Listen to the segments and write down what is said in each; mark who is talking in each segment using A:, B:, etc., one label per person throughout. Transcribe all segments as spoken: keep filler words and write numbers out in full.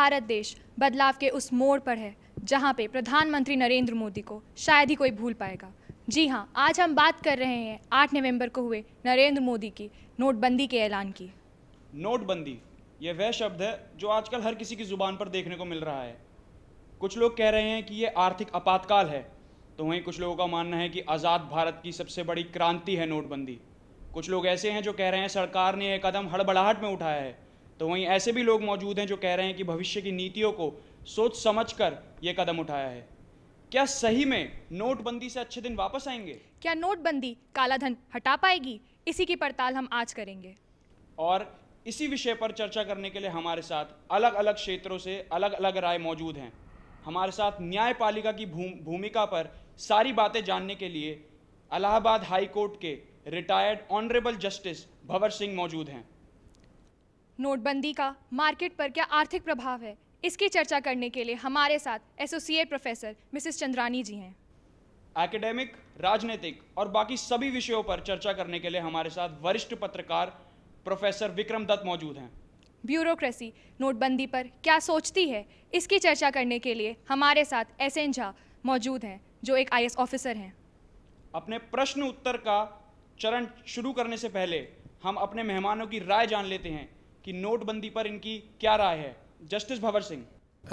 A: भारत देश बदलाव के उस मोड़ पर है जहां पे प्रधानमंत्री नरेंद्र मोदी को शायद ही कोई भूल पाएगा। जी हां, आज हम बात कर रहे हैं आठ नवंबर को हुए नरेंद्र मोदी की नोटबंदी के ऐलान की।
B: नोटबंदी ये वह शब्द है जो आजकल हर किसी की ज़ुबान पर देखने को मिल रहा है। कुछ लोग कह रहे हैं कि ये आर्थिक आपातकाल है, तो वहीं कुछ लोगों का मानना है कि आज़ाद भारत की सबसे बड़ी क्रांति है नोटबंदी। कुछ लोग ऐसे हैं जो कह रहे हैं सरकार ने यह कदम हड़बड़ाहट में उठाया है, तो वहीं ऐसे भी लोग मौजूद हैं जो कह रहे हैं कि भविष्य की नीतियों को सोच समझकर यह कदम उठाया है। क्या सही में नोटबंदी से अच्छे दिन वापस आएंगे?
A: क्या नोटबंदी काला धन हटा पाएगी? इसी की पड़ताल हम आज करेंगे।
B: और इसी विषय पर चर्चा करने के लिए हमारे साथ अलग अलग क्षेत्रों से अलग अलग राय मौजूद हैं। हमारे साथ न्यायपालिका की भूमिका पर सारी बातें जानने के लिए इलाहाबाद हाई कोर्ट के retired honourable justice Bhanwar Singh मौजूद हैं।
A: नोटबंदी का मार्केट पर क्या आर्थिक प्रभाव है, इसकी चर्चा करने के लिए हमारे साथ associate professor Mrs Chandrani ji हैं।
B: एकेडमिक, राजनीतिक और बाकी सभी विषयों पर चर्चा करने के लिए हमारे साथ वरिष्ठ पत्रकार प्रोफेसर विक्रम दत्त मौजूद हैं।
A: ब्यूरोक्रेसी नोटबंदी पर क्या सोचती है, इसकी चर्चा करने के लिए हमारे साथ एस एन झा मौजूद हैं, जो एक आई ए एस ऑफिसर हैं।
B: अपने प्रश्न उत्तर का चरण शुरू करने से पहले हम अपने मेहमानों की राय जान लेते हैं कि नोटबंदी पर इनकी क्या राय है। जस्टिस भंवर सिंह।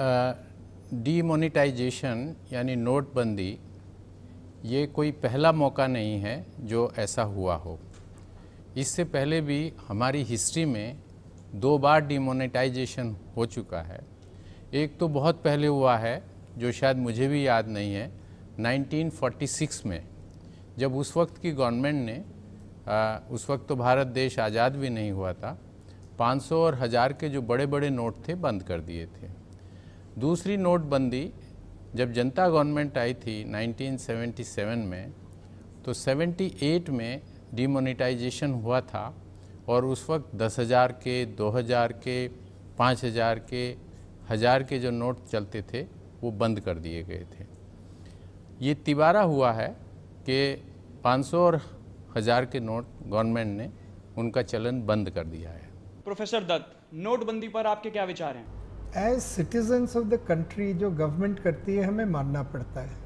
C: डीमोनेटाइजेशन यानी नोटबंदी ये कोई पहला मौका नहीं है जो ऐसा हुआ हो। इससे पहले भी हमारी हिस्ट्री में दो बार डीमोनेटाइजेशन हो चुका है। एक तो बहुत पहले हुआ है जो शायद मुझे भी याद नहीं है, नाइनटीन फोर्टी सिक्स में, जब उस वक्त की गवर्नमेंट ने आ, उस वक्त तो भारत देश आज़ाद भी नहीं हुआ था, पाँच सौ और हज़ार के जो बड़े बड़े नोट थे बंद कर दिए थे। दूसरी नोटबंदी जब जनता गवर्नमेंट आई थी नाइनटीन सेवेंटी सेवन में, तो अठहत्तर में डीमोनेटाइजेशन हुआ था और उस वक्त दस हज़ार के, दो हज़ार के, पाँच हज़ार के, हज़ार के जो नोट चलते थे वो बंद कर दिए गए थे। ये तिबारा हुआ है कि पाँच सौ और हज़ार के नोट गवर्नमेंट ने उनका चलन बंद कर दिया है।
B: प्रोफेसर दत्त, नोटबंदी पर आपके क्या विचार हैं?
D: As citizens of the country जो गवर्नमेंट करती है हमें मानना पड़ता है।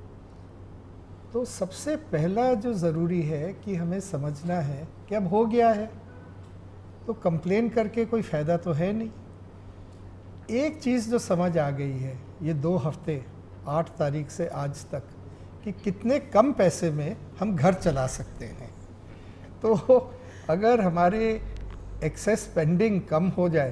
D: तो सबसे पहला जो ज़रूरी है कि हमें समझना है कि अब हो गया है, तो कंप्लेन करके कोई फ़ायदा तो है नहीं। एक चीज़ जो समझ आ गई है ये दो हफ्ते आठ तारीख से आज तक, कि कितने कम पैसे में हम घर चला सकते हैं। तो अगर हमारे एक्सेस स्पेंडिंग कम हो जाए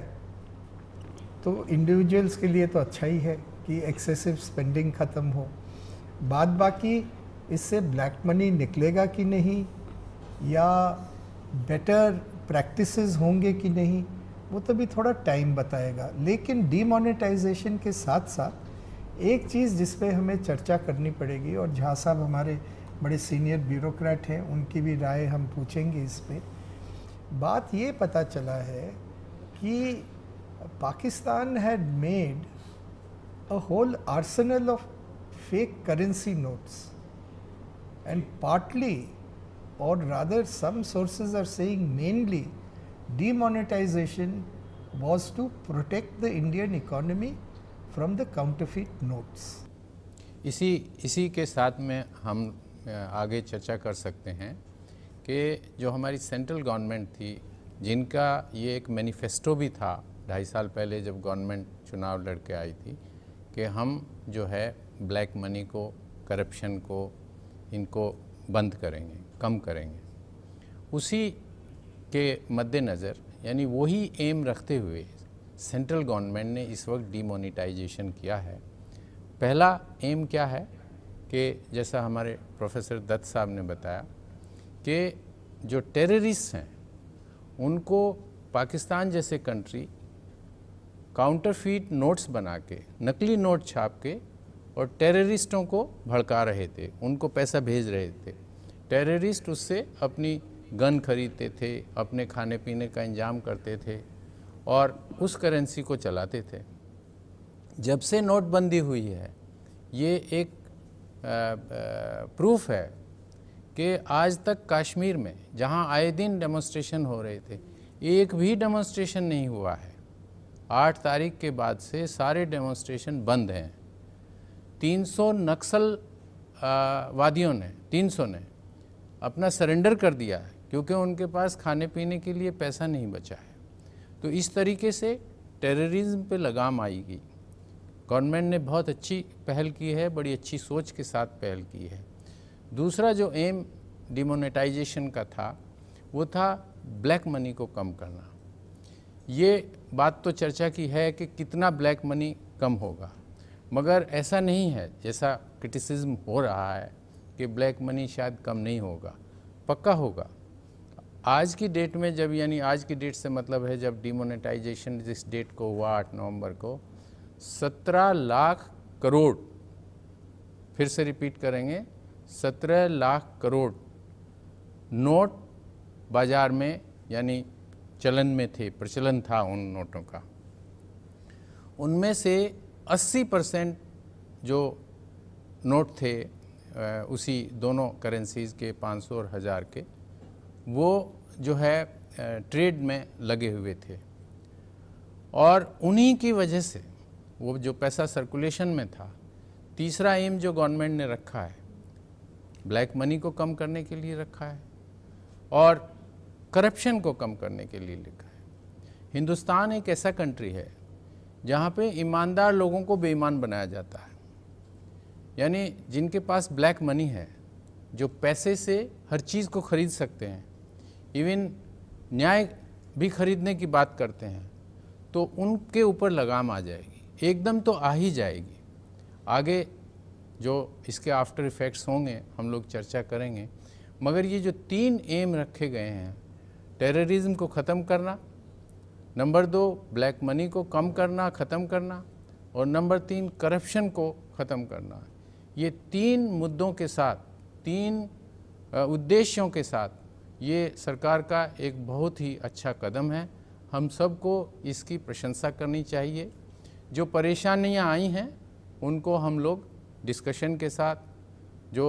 D: तो इंडिविजुअल्स के लिए तो अच्छा ही है कि एक्सेसिव स्पेंडिंग ख़त्म हो। बाद बाकी इससे ब्लैक मनी निकलेगा कि नहीं या बेटर प्रैक्टिसेस होंगे कि नहीं, वो तो भी थोड़ा टाइम बताएगा। लेकिन डीमोनेटाइजेशन के साथ साथ एक चीज़ जिस पे हमें चर्चा करनी पड़ेगी, और झा साहब हमारे बड़े सीनियर ब्यूरोक्रेट हैं, उनकी भी राय हम पूछेंगे इस पे। बात ये पता चला है कि Pakistan had made a whole arsenal of fake currency notes and partly, or rather some sources are saying mainly, demonetization was to protect the Indian economy from the counterfeit notes.
C: इसी इसी के साथ में हम आगे चर्चा कर सकते हैं कि जो हमारी सेंट्रल गवर्नमेंट थी, जिनका ये एक मैनिफेस्टो भी था ढाई साल पहले जब गवर्नमेंट चुनाव लड़के आई थी, कि हम जो है ब्लैक मनी को, करप्शन को, इनको बंद करेंगे, कम करेंगे। उसी के मद्देनज़र यानी वही एम रखते हुए सेंट्रल गवर्नमेंट ने इस वक्त डीमोनेटाइजेशन किया है। पहला एम क्या है कि जैसा हमारे प्रोफेसर दत्त साहब ने बताया कि जो टेररिस्ट हैं उनको पाकिस्तान जैसे कंट्री काउंटरफीट नोट्स बना के, नकली नोट छाप के और टेररिस्टों को भड़का रहे थे, उनको पैसा भेज रहे थे। टेररिस्ट उससे अपनी गन खरीदते थे, अपने खाने पीने का इंतजाम करते थे और उस करेंसी को चलाते थे। जब से नोटबंदी हुई है, ये एक प्रूफ है कि आज तक कश्मीर में जहां आए दिन डेमोन्स्ट्रेशन हो रहे थे, एक भी डेमोन्स्ट्रेशन नहीं हुआ है। आठ तारीख के बाद से सारे डेमोन्स्ट्रेशन बंद हैं। तीन सौ नक्सल वादियों ने तीन सौ ने अपना सरेंडर कर दिया है क्योंकि उनके पास खाने पीने के लिए पैसा नहीं बचा है। तो इस तरीके से टेररिज्म पे लगाम आएगी। गवर्नमेंट ने बहुत अच्छी पहल की है, बड़ी अच्छी सोच के साथ पहल की है। दूसरा जो एम डिमोनेटाइजेशन का था वो था ब्लैक मनी को कम करना। ये बात तो चर्चा की है कि कितना ब्लैक मनी कम होगा, मगर ऐसा नहीं है जैसा क्रिटिसिज्म हो रहा है कि ब्लैक मनी शायद कम नहीं होगा, पक्का होगा। आज की डेट में जब, यानी आज की डेट से मतलब है जब डिमोनेटाइजेशन जिस डेट को हुआ आठ नवंबर को, सत्रह लाख करोड़, फिर से रिपीट करेंगे, सत्रह लाख करोड़ नोट बाजार में यानी चलन में थे, प्रचलन था उन नोटों का। उनमें से अस्सी परसेंट जो नोट थे उसी दोनों करेंसीज़ के, पाँच सौ और हज़ार के, वो जो है ट्रेड में लगे हुए थे और उन्हीं की वजह से वो जो पैसा सर्कुलेशन में था। तीसरा एम जो गवर्नमेंट ने रखा है ब्लैक मनी को कम करने के लिए रखा है और करप्शन को कम करने के लिए लिखा है। हिंदुस्तान एक ऐसा कंट्री है जहाँ पे ईमानदार लोगों को बेईमान बनाया जाता है, यानी जिनके पास ब्लैक मनी है, जो पैसे से हर चीज़ को खरीद सकते हैं, इवन न्याय भी खरीदने की बात करते हैं, तो उनके ऊपर लगाम आ जाएगी। एकदम तो आ ही जाएगी, आगे जो इसके आफ्टर इफ़ेक्ट्स होंगे हम लोग चर्चा करेंगे। मगर ये जो तीन एम रखे गए हैं, टेररिज्म को ख़त्म करना, नंबर दो ब्लैक मनी को कम करना, ख़त्म करना, और नंबर तीन करप्शन को ख़त्म करना, ये तीन मुद्दों के साथ, तीन उद्देश्यों के साथ ये सरकार का एक बहुत ही अच्छा कदम है। हम सबको इसकी प्रशंसा करनी चाहिए। जो परेशानियां आई हैं उनको हम लोग डिस्कशन के साथ, जो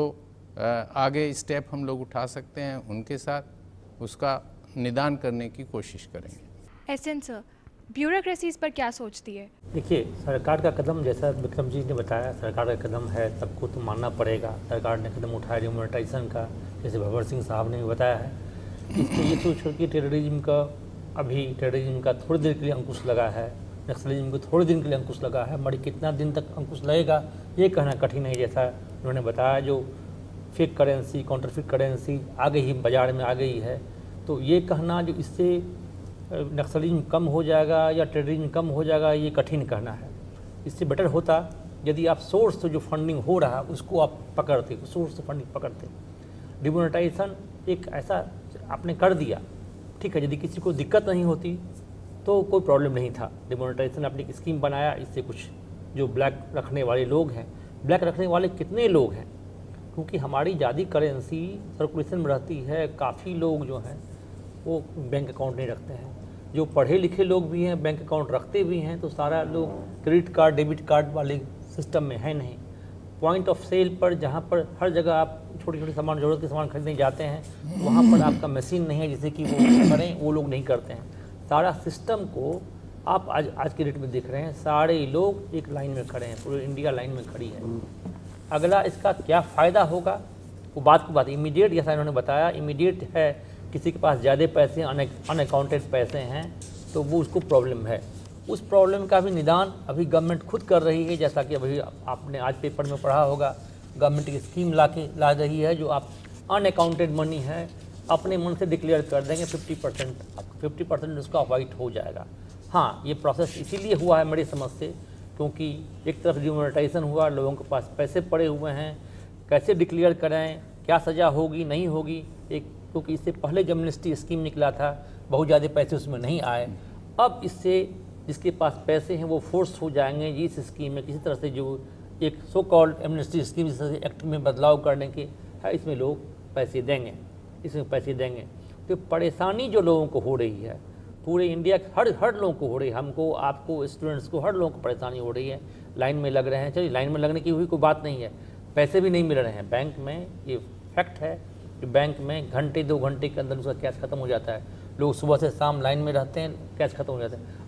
C: आगे स्टेप हम लोग उठा सकते हैं उनके साथ उसका निदान करने की कोशिश करेंगे।
A: एसएन सर, ब्यूरोक्रेसीज पर क्या सोचती है?
E: देखिए, सरकार का कदम, जैसा विक्रम जी ने बताया, सरकार का कदम है, सबको तो मानना पड़ेगा। सरकार ने कदम उठाया डिमोनेटाइजेशन का, जैसे भंवर सिंह साहब ने भी बताया है। इसको ये सोच कर कि टेररिज्म का अभी टेररिज्म का थोड़ी देर के लिए अंकुश लगा है, नक्सलिज्म को थोड़े दिन के लिए अंकुश लगा है, मगर कितना दिन तक अंकुश लगेगा ये कहना कठिन है। जैसा उन्होंने बताया, जो फेक करेंसी, काउंटरफिट करेंसी आगे ही बाज़ार में आ गई है, तो ये कहना जो इससे नक्सलिज्म कम हो जाएगा या टेररिज्म कम हो जाएगा, ये कठिन कहना है। इससे बेटर होता यदि आप सोर्स से जो फंडिंग हो रहा उसको आप पकड़ते, सोर्स से फंडिंग पकड़ते। डिमोनेटाइजेशन एक ऐसा आपने कर दिया, ठीक है, यदि किसी को दिक्कत नहीं होती तो कोई प्रॉब्लम नहीं था। डिमोनेटाइजेशन आपने एक स्कीम बनाया, इससे कुछ जो ब्लैक रखने वाले लोग हैं, ब्लैक रखने वाले कितने लोग हैं, क्योंकि हमारी ज़्यादा करेंसी सर्कुलेशन में रहती है, काफ़ी लोग जो हैं वो बैंक अकाउंट नहीं रखते हैं। जो पढ़े लिखे लोग भी हैं बैंक अकाउंट रखते भी हैं, तो सारा लोग क्रेडिट कार्ड, डेबिट कार्ड वाले सिस्टम में है नहीं। पॉइंट ऑफ सेल पर, जहाँ पर हर जगह आप छोटे छोटे सामान, ज़रूरत के सामान खरीदने जाते हैं, वहाँ पर आपका मशीन नहीं है जिससे कि वो करें, वो लोग नहीं करते हैं। सारा सिस्टम को आप आज आज के डेट में देख रहे हैं, सारे लोग एक लाइन में खड़े हैं, पूरी इंडिया लाइन में खड़ी है। अगला इसका क्या फ़ायदा होगा, वो बात की बात इमीडिएट, जैसा इन्होंने बताया, इमीडिएट है। किसी के पास ज़्यादा पैसे, अनअकाउंटेड पैसे हैं, तो वो उसको प्रॉब्लम है। उस प्रॉब्लम का भी निदान अभी गवर्नमेंट खुद कर रही है, जैसा कि अभी आपने आज पेपर में पढ़ा होगा। गवर्नमेंट की स्कीम ला के ला रही है, जो आप अनअकाउंटेड मनी है अपने मन से डिक्लेयर कर देंगे, फिफ्टी परसेंट फिफ्टी परसेंट उसका वाइट हो जाएगा। हाँ, ये प्रोसेस इसीलिए हुआ है मेरी समझ से, क्योंकि एक तरफ डिमोनेटाइजेशन हुआ, लोगों के पास पैसे पड़े हुए हैं, कैसे डिक्लेयर करें, क्या सज़ा होगी नहीं होगी, एक क्योंकि इससे पहले जब एमनेस्टी स्कीम निकला था बहुत ज़्यादा पैसे उसमें नहीं आए। अब इससे जिसके पास पैसे हैं वो फोर्स हो जाएंगे इस स्कीम में किसी तरह से, जो एक सो कॉल्ड एमनेस्टी स्कीम जिस तरह से एक्ट में बदलाव करने के है, इसमें लोग पैसे देंगे, इसमें पैसे देंगे। तो परेशानी जो लोगों को हो रही है, पूरे इंडिया के हर हर लोगों को हो रही है, हमको, आपको, स्टूडेंट्स को, हर लोगों को परेशानी हो रही है। लाइन में लग रहे हैं, चलिए लाइन में लगने की हुई कोई बात नहीं है, पैसे भी नहीं मिल रहे हैं बैंक में, ये फैक्ट है कि बैंक में घंटे दो घंटे के अंदर उसका कैश खत्म हो जाता है। लोग सुबह से शाम लाइन में रहते हैं, कैश खत्म हो जाता है।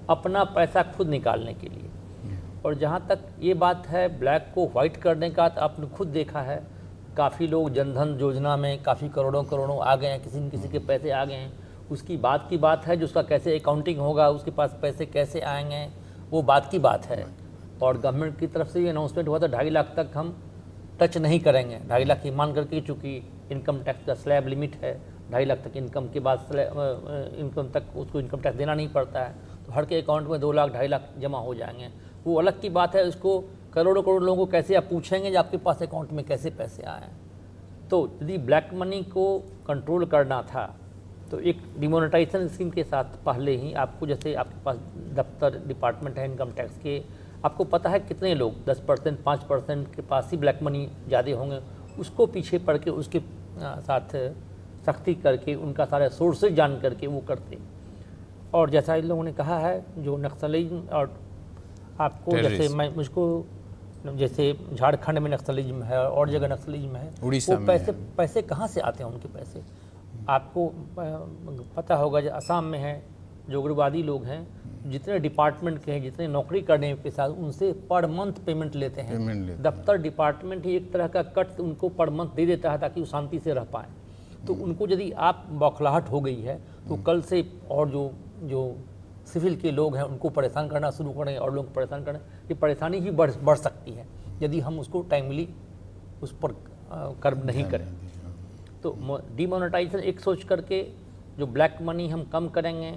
E: अपना पैसा खुद निकालने के लिए। और जहाँ तक ये बात है ब्लैक को वाइट करने का, तो आपने खुद देखा है काफ़ी लोग जनधन योजना में काफ़ी करोड़ों करोड़ों आ गए हैं, किसी न किसी के पैसे आ गए हैं। उसकी बात की बात है, जो उसका कैसे अकाउंटिंग होगा, उसके पास पैसे कैसे आएंगे, वो बात की बात है। और गवर्नमेंट की तरफ से ये अनाउंसमेंट हुआ था ढाई लाख तक हम टच नहीं करेंगे, ढाई लाख की मान करके, चूँकि इनकम टैक्स का स्लैब लिमिट है, ढाई लाख तक इनकम के बाद इनकम तक उसको इनकम टैक्स देना नहीं पड़ता है, तो हर के अकाउंट में दो लाख ढाई लाख जमा हो जाएंगे। वो अलग की बात है, उसको करोड़ों करोड़ लोगों को कैसे आप पूछेंगे कि आपके पास अकाउंट में कैसे पैसे आए। तो यदि ब्लैक मनी को कंट्रोल करना था तो एक डिमोनेटाइजेशन स्कीम के साथ पहले ही आपको, जैसे आपके पास दफ्तर डिपार्टमेंट है इनकम टैक्स के, आपको पता है कितने लोग दस परसेंट पाँच परसेंट के पास ही ब्लैक मनी ज़्यादा होंगे, उसको पीछे पड़ के उसके साथ सख्ती करके उनका सारा सोर्सेज जान करके वो करते। और जैसा इन लोगों ने कहा है, जो नक्सलिज्म और आपको जैसे मैं मुझको जैसे झारखंड में नक्सलिज्म है और जगह नक्सलिज्म है, वो पैसे पैसे कहाँ से आते हैं उनके पैसे? आपको पता होगा जो असम में है, जो उग्रवादी लोग हैं, जितने डिपार्टमेंट के हैं, जितने नौकरी करने के साथ उनसे पर मंथ पेमेंट लेते हैं। लेते दफ्तर डिपार्टमेंट ही एक तरह का कट उनको पर मंथ दे देता है ताकि वो शांति से रह पाएँ। तो उनको यदि आप बौखलाहट हो गई है तो कल से और जो जो सिविल के लोग हैं उनको परेशान करना शुरू करें और लोग परेशान करें, ये परेशानी ही बढ़ बढ़ सकती है यदि हम उसको टाइमली उस पर कर्म नहीं करें। तो डिमोनेटाइजेशन एक सोच करके जो ब्लैक मनी हम कम करेंगे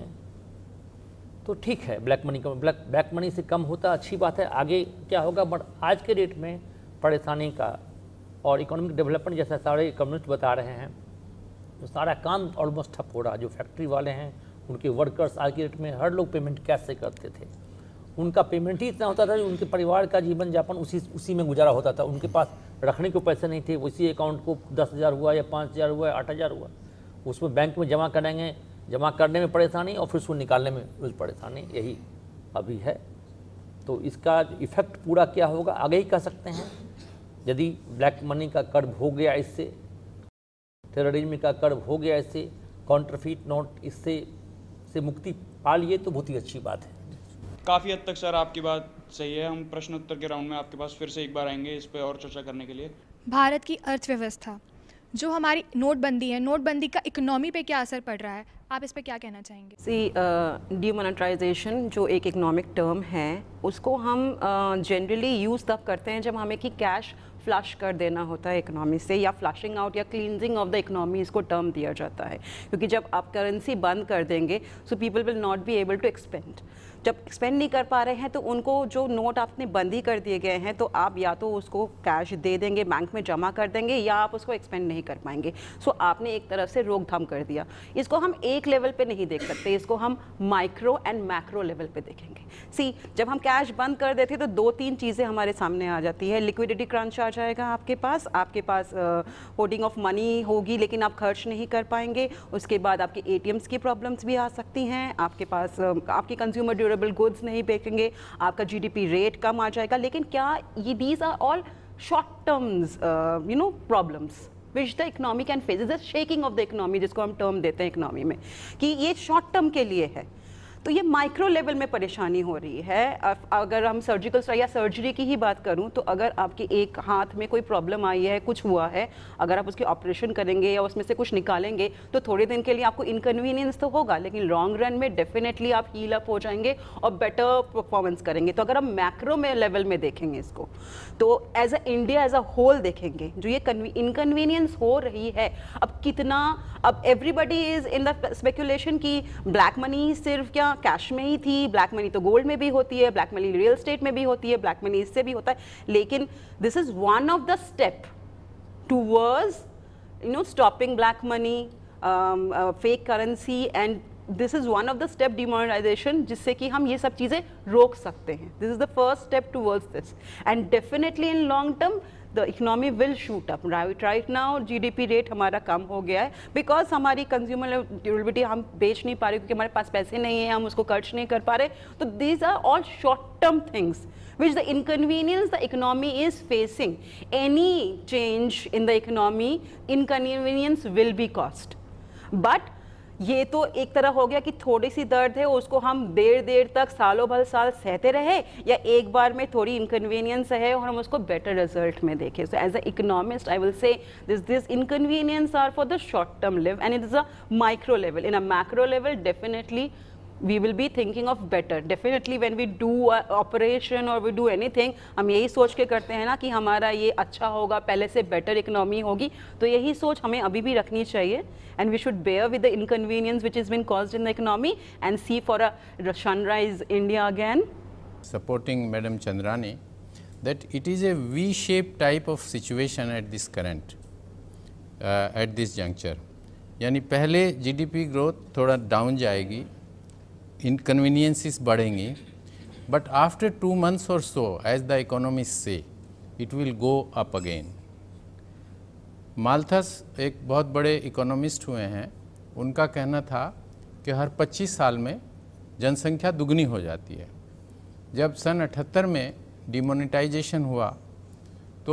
E: तो ठीक है, ब्लैक मनी कम, ब्लैक ब्लैक मनी से कम होता अच्छी बात है। आगे क्या होगा, बट आज के डेट में परेशानी का और इकोनॉमिक डेवलपमेंट जैसा सारे इकोनॉमिस्ट बता रहे हैं, तो सारा काम ऑलमोस्ट ठप हो रहा। जो फैक्ट्री वाले हैं उनके वर्कर्स आज के डेट में हर लोग पेमेंट कैश से करते थे, उनका पेमेंट ही इतना होता था कि उनके परिवार का जीवन यापन उसी उसी में गुजारा होता था। उनके पास रखने को पैसे नहीं थे, उसी अकाउंट को दस हज़ार हुआ या पाँच हज़ार हुआ या आठ हज़ार हुआ, उसमें बैंक में जमा करेंगे, जमा करने में परेशानी और फिर उसको निकालने में रोज परेशानी, यही अभी है। तो इसका इफेक्ट पूरा क्या होगा आगे ही कह सकते हैं। यदि ब्लैक मनी का कर्व हो गया, इससे टेररिज्म का कर्व हो गया, इससे काउंटरफीट नोट इससे से मुक्ति पा लिए तो बहुत ही अच्छी बात है।
B: काफ़ी हद तक सर आपकी बात सही है। हम प्रश्न उत्तर के राउंड में आपके पास फिर से एक बार आएंगे इस पर और चर्चा करने के लिए।
A: भारत की अर्थव्यवस्था, जो हमारी नोटबंदी है, नोटबंदी का इकोनॉमी पे क्या असर पड़ रहा है, आप इस पे क्या कहना चाहेंगे?
F: सी डिमोनेटाइजेशन जो एक इकोनॉमिक टर्म है, उसको हम जनरली uh, यूज़ तब करते हैं जब हमें कि कैश फ्लश कर देना होता है इकोनॉमी से, या फ्लशिंग आउट या क्लींजिंग ऑफ द इकोनॉमी इसको टर्म दिया जाता है। क्योंकि जब आप करेंसी बंद कर देंगे so people will not be able to expend. जब एक्सपेंड नहीं कर पा रहे हैं तो उनको जो नोट आपने बंदी कर दिए गए हैं, तो आप या तो उसको कैश दे देंगे, बैंक में जमा कर देंगे, या आप उसको एक्सपेंड नहीं कर पाएंगे। सो आपने एक तरफ से रोकथाम कर दिया। इसको हम एक लेवल पे नहीं देख सकते, इसको हम माइक्रो एंड मैक्रो लेवल पे देखेंगे। सी, जब हम कैश बंद कर देते तो दो तीन चीज़ें हमारे सामने आ जाती है। लिक्विडिटी क्रंच आ जाएगा आपके पास, आपके पास होर्डिंग ऑफ मनी होगी लेकिन आप खर्च नहीं कर पाएंगे। उसके बाद आपके ए टी एम्स की प्रॉब्लम्स भी आ सकती हैं, आपके पास आपके कंज्यूमर ड्यूरेबल गुड्स नहीं बेचेंगे, आपका जीडीपी रेट कम आ जाएगा। लेकिन क्या ये these are all short terms you know problems which the economy can face, is the shaking of the economy, जिसको हम टर्म देते हैं इकोनॉमी में, कि ये शॉर्ट टर्म के लिए है। तो ये माइक्रो लेवल में परेशानी हो रही है। अगर हम सर्जिकल या सर्जरी की ही बात करूं तो अगर आपके एक हाथ में कोई प्रॉब्लम आई है, कुछ हुआ है, अगर आप उसकी ऑपरेशन करेंगे या उसमें से कुछ निकालेंगे तो थोड़े दिन के लिए आपको इनकन्वीनियंस तो होगा, लेकिन लॉन्ग रन में डेफिनेटली आप हील अप हो जाएंगे और बेटर परफॉर्मेंस करेंगे। तो अगर हम मैक्रो में लेवल में देखेंगे इसको, तो as a India as a whole देखेंगे, जो ये इनकन्वीनियंस हो रही है, अब कितना, अब everybody is in the speculation कि ब्लैक मनी सिर्फ क्या कैश में ही थी, ब्लैक मनी तो गोल्ड में भी होती है, ब्लैक मनी रियल एस्टेट में भी होती है, ब्लैक मनी इससे भी होता है। लेकिन this is one of the step towards you know stopping black money, fake currency, and this is one of the step demonetization, जिससे कि हम ये सब चीज़ें रोक सकते हैं। This is the first step towards this, and definitely in long term the economy will shoot up. Right, right now G D P rate हमारा कम हो गया है बिकॉज हमारी कंज्यूमर ड्यूरेबिलिटी हम बेच नहीं पा रहे क्योंकि हमारे पास पैसे नहीं है, हम उसको खर्च नहीं कर पा रहे। तो these are all short term things which the inconvenience the economy is facing. Any change in the economy, inconvenience will be caused. But ये तो एक तरह हो गया कि थोड़ी सी दर्द है उसको हम देर देर तक सालों भर साल सहते रहे, या एक बार में थोड़ी इनकन्वीनियंस है और हम उसको बेटर रिजल्ट में देखें. So as a economist I will say this this inconvenience are for the short term live and it is a micro level. In a macro level definitely we will be thinking of better. Definitely when we do a operation or we do anything, हम यही सोच के करते हैं ना कि हमारा ये अच्छा होगा, पहले से better economy होगी, तो यही सोच हमें अभी भी रखनी चाहिए. And we should bear with the inconvenience which has been caused in the economy and see for a sunrise India again.
C: Supporting Madam Chandrani that it is a V-shaped type of situation at this current, uh, at this juncture. यानी पहले G D P growth थोड़ा down जाएगी, inconveniences बढ़ेंगी, but after two months or so, as the economists say, it will go up again. Malthus एक बहुत बड़े economist हुए हैं, उनका कहना था कि हर पच्चीस साल में जनसंख्या दुगनी हो जाती है. जब सन अठहत्तर में डिमोनेटाइजेशन हुआ तो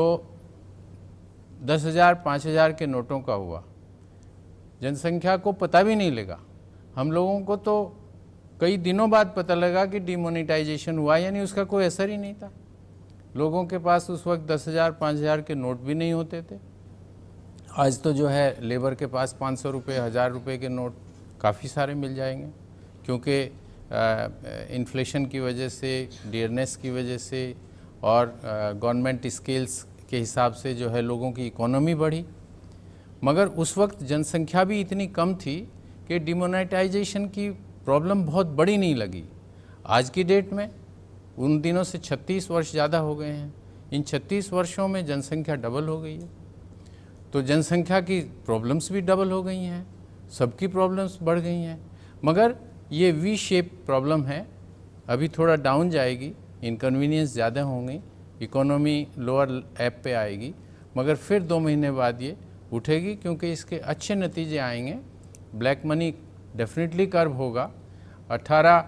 C: दस हज़ार पाँच हज़ार के नोटों का हुआ, जनसंख्या को पता भी नहीं लगा. हम लोगों को तो कई दिनों बाद पता लगा कि डिमोनेटाइजेशन हुआ, यानी उसका कोई असर ही नहीं था. लोगों के पास उस वक्त दस हज़ार पाँच हज़ार के नोट भी नहीं होते थे. आज तो जो है लेबर के पास पाँच सौ रुपये हज़ार रुपये के नोट काफ़ी सारे मिल जाएंगे, क्योंकि इन्फ्लेशन की वजह से, डियरनेस की वजह से और गवर्नमेंट स्केल्स के हिसाब से जो है लोगों की इकोनॉमी बढ़ी. मगर उस वक्त जनसंख्या भी इतनी कम थी कि डिमोनेटाइजेशन की प्रॉब्लम बहुत बड़ी नहीं लगी. आज की डेट में उन दिनों से छत्तीस वर्ष ज़्यादा हो गए हैं. इन छत्तीस वर्षों में जनसंख्या डबल हो गई है, तो जनसंख्या की प्रॉब्लम्स भी डबल हो गई हैं, सबकी प्रॉब्लम्स बढ़ गई हैं. मगर ये वी शेप प्रॉब्लम है, अभी थोड़ा डाउन जाएगी, इनकन्वीनियंस ज़्यादा होंगी, इकोनॉमी लोअर ऐप पे आएगी, मगर फिर दो महीने बाद ये उठेगी, क्योंकि इसके अच्छे नतीजे आएंगे. ब्लैक मनी डेफिनेटली कर्व होगा. अठारह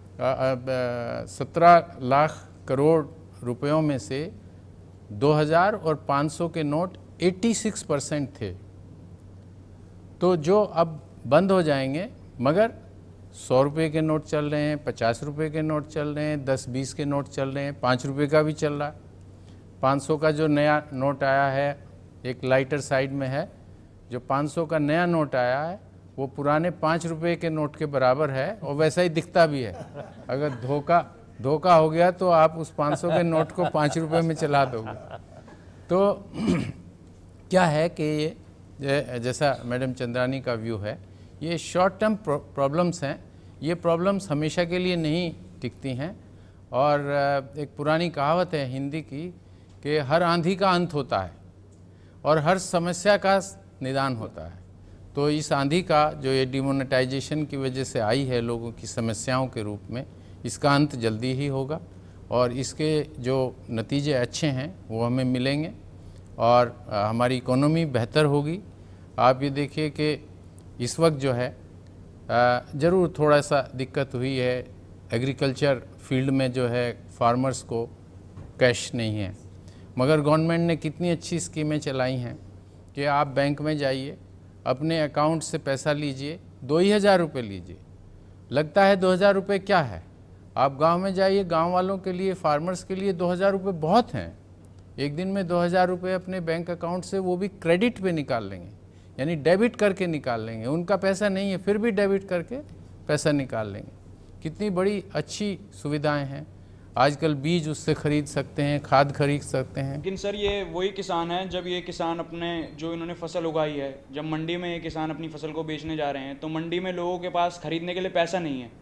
C: सत्रह लाख करोड़ रुपयों में से दो हज़ार और पाँच सौ के नोट छियासी परसेंट थे, तो जो अब बंद हो जाएंगे. मगर सौ रुपये के नोट चल रहे हैं, पचास रुपये के नोट चल रहे हैं, दस बीस के नोट चल रहे हैं, पाँच रुपये का भी चल रहा है. पाँच सौ का जो नया नोट आया है एक लाइटर साइड में है. जो पाँच सौ का नया नोट आया है वो पुराने पाँच रुपये के नोट के बराबर है और वैसा ही दिखता भी है. अगर धोखा धोखा हो गया तो आप उस पाँच सौ के नोट को पाँच रुपये में चला दोगे. तो क्या है कि ये जैसा मैडम चंद्रानी का व्यू है, ये शॉर्ट टर्म प्रॉब्लम्स हैं. ये प्रॉब्लम्स हमेशा के लिए नहीं टिकती हैं. और एक पुरानी कहावत है हिंदी की कि हर आंधी का अंत होता है और हर समस्या का निदान होता है. तो इस आंधी का जो ये डिमोनेटाइजेशन की वजह से आई है लोगों की समस्याओं के रूप में, इसका अंत जल्दी ही होगा और इसके जो नतीजे अच्छे हैं वो हमें मिलेंगे और हमारी इकोनॉमी बेहतर होगी. आप ये देखिए कि इस वक्त जो है ज़रूर थोड़ा सा दिक्कत हुई है, एग्रीकल्चर फील्ड में जो है फार्मर्स को कैश नहीं है, मगर गवर्नमेंट ने कितनी अच्छी स्कीमें चलाई हैं कि आप बैंक में जाइए, अपने अकाउंट से पैसा लीजिए, दो ही हज़ार रुपये लीजिए. लगता है दो हज़ार रुपये क्या है, आप गांव में जाइए, गांव वालों के लिए, फार्मर्स के लिए दो हज़ार रुपये बहुत हैं. एक दिन में दो हज़ार रुपये अपने बैंक अकाउंट से वो भी क्रेडिट पे निकाल लेंगे, यानी डेबिट करके निकाल लेंगे. उनका पैसा नहीं है फिर भी डेबिट करके पैसा निकाल लेंगे. कितनी बड़ी अच्छी सुविधाएं हैं. आजकल बीज उससे खरीद सकते हैं, खाद खरीद सकते हैं.
B: लेकिन सर ये वही किसान है, जब ये किसान अपने जो इन्होंने फसल उगाई है, जब मंडी में ये किसान अपनी फसल को बेचने जा रहे हैं तो मंडी में लोगों के पास खरीदने के लिए पैसा नहीं है.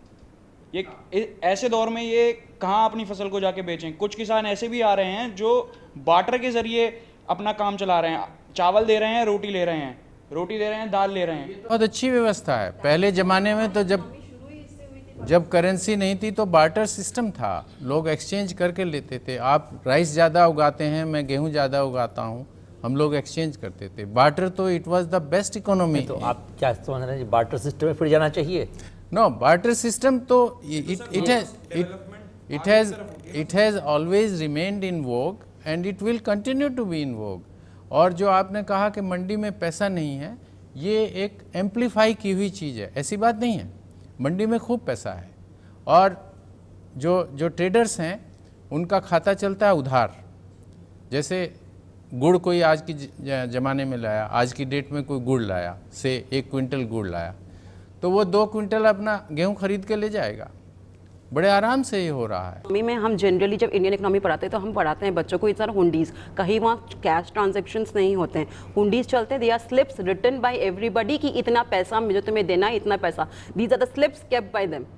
B: ये ऐसे दौर में ये कहाँ अपनी फसल को जाके बेचें. कुछ किसान ऐसे भी आ रहे हैं जो बार्टर के ज़रिए अपना काम चला रहे हैं. चावल दे रहे हैं, रोटी ले रहे हैं, रोटी दे रहे हैं, दाल ले रहे हैं.
C: बहुत अच्छी व्यवस्था है. पहले ज़माने में तो जब जब करेंसी नहीं थी तो बार्टर सिस्टम था, लोग एक्सचेंज करके लेते थे. आप राइस ज़्यादा उगाते हैं, मैं गेहूँ ज़्यादा उगाता हूँ, हम लोग एक्सचेंज करते थे. बार्टर तो it was the best economy.
E: तो आप क्या समझ रहे हैं, बार्टर सिस्टम में फिर जाना चाहिए?
C: नो, बार्टर सिस्टम तो it it has it has it has always remained in vogue and it will continue to be in vogue. और जो आपने कहा कि मंडी में पैसा नहीं है, ये एक एम्पलीफाई की हुई चीज़ है, ऐसी बात नहीं है। मंडी में खूब पैसा है और जो जो ट्रेडर्स हैं उनका खाता चलता है उधार। जैसे गुड़ कोई आज की ज़माने में लाया, आज की डेट में कोई गुड़ लाया, से एक क्विंटल गुड़ लाया, तो वो दो क्विंटल अपना गेहूं खरीद के ले जाएगा। बड़े आराम से ये हो रहा है।
F: इकोनॉमी में हम जनरली जब इंडियन इकोनॉमी पढ़ाते हैं तो हम पढ़ाते हैं बच्चों को इतना हुंडीज, कहीं वहाँ कैश ट्रांजैक्शंस नहीं होते हैं, हुंडीज चलते हैं। They are slips written by everybody कि इतना पैसा मुझे तुम्हें देना है, इतना पैसा। These are the slips kept by them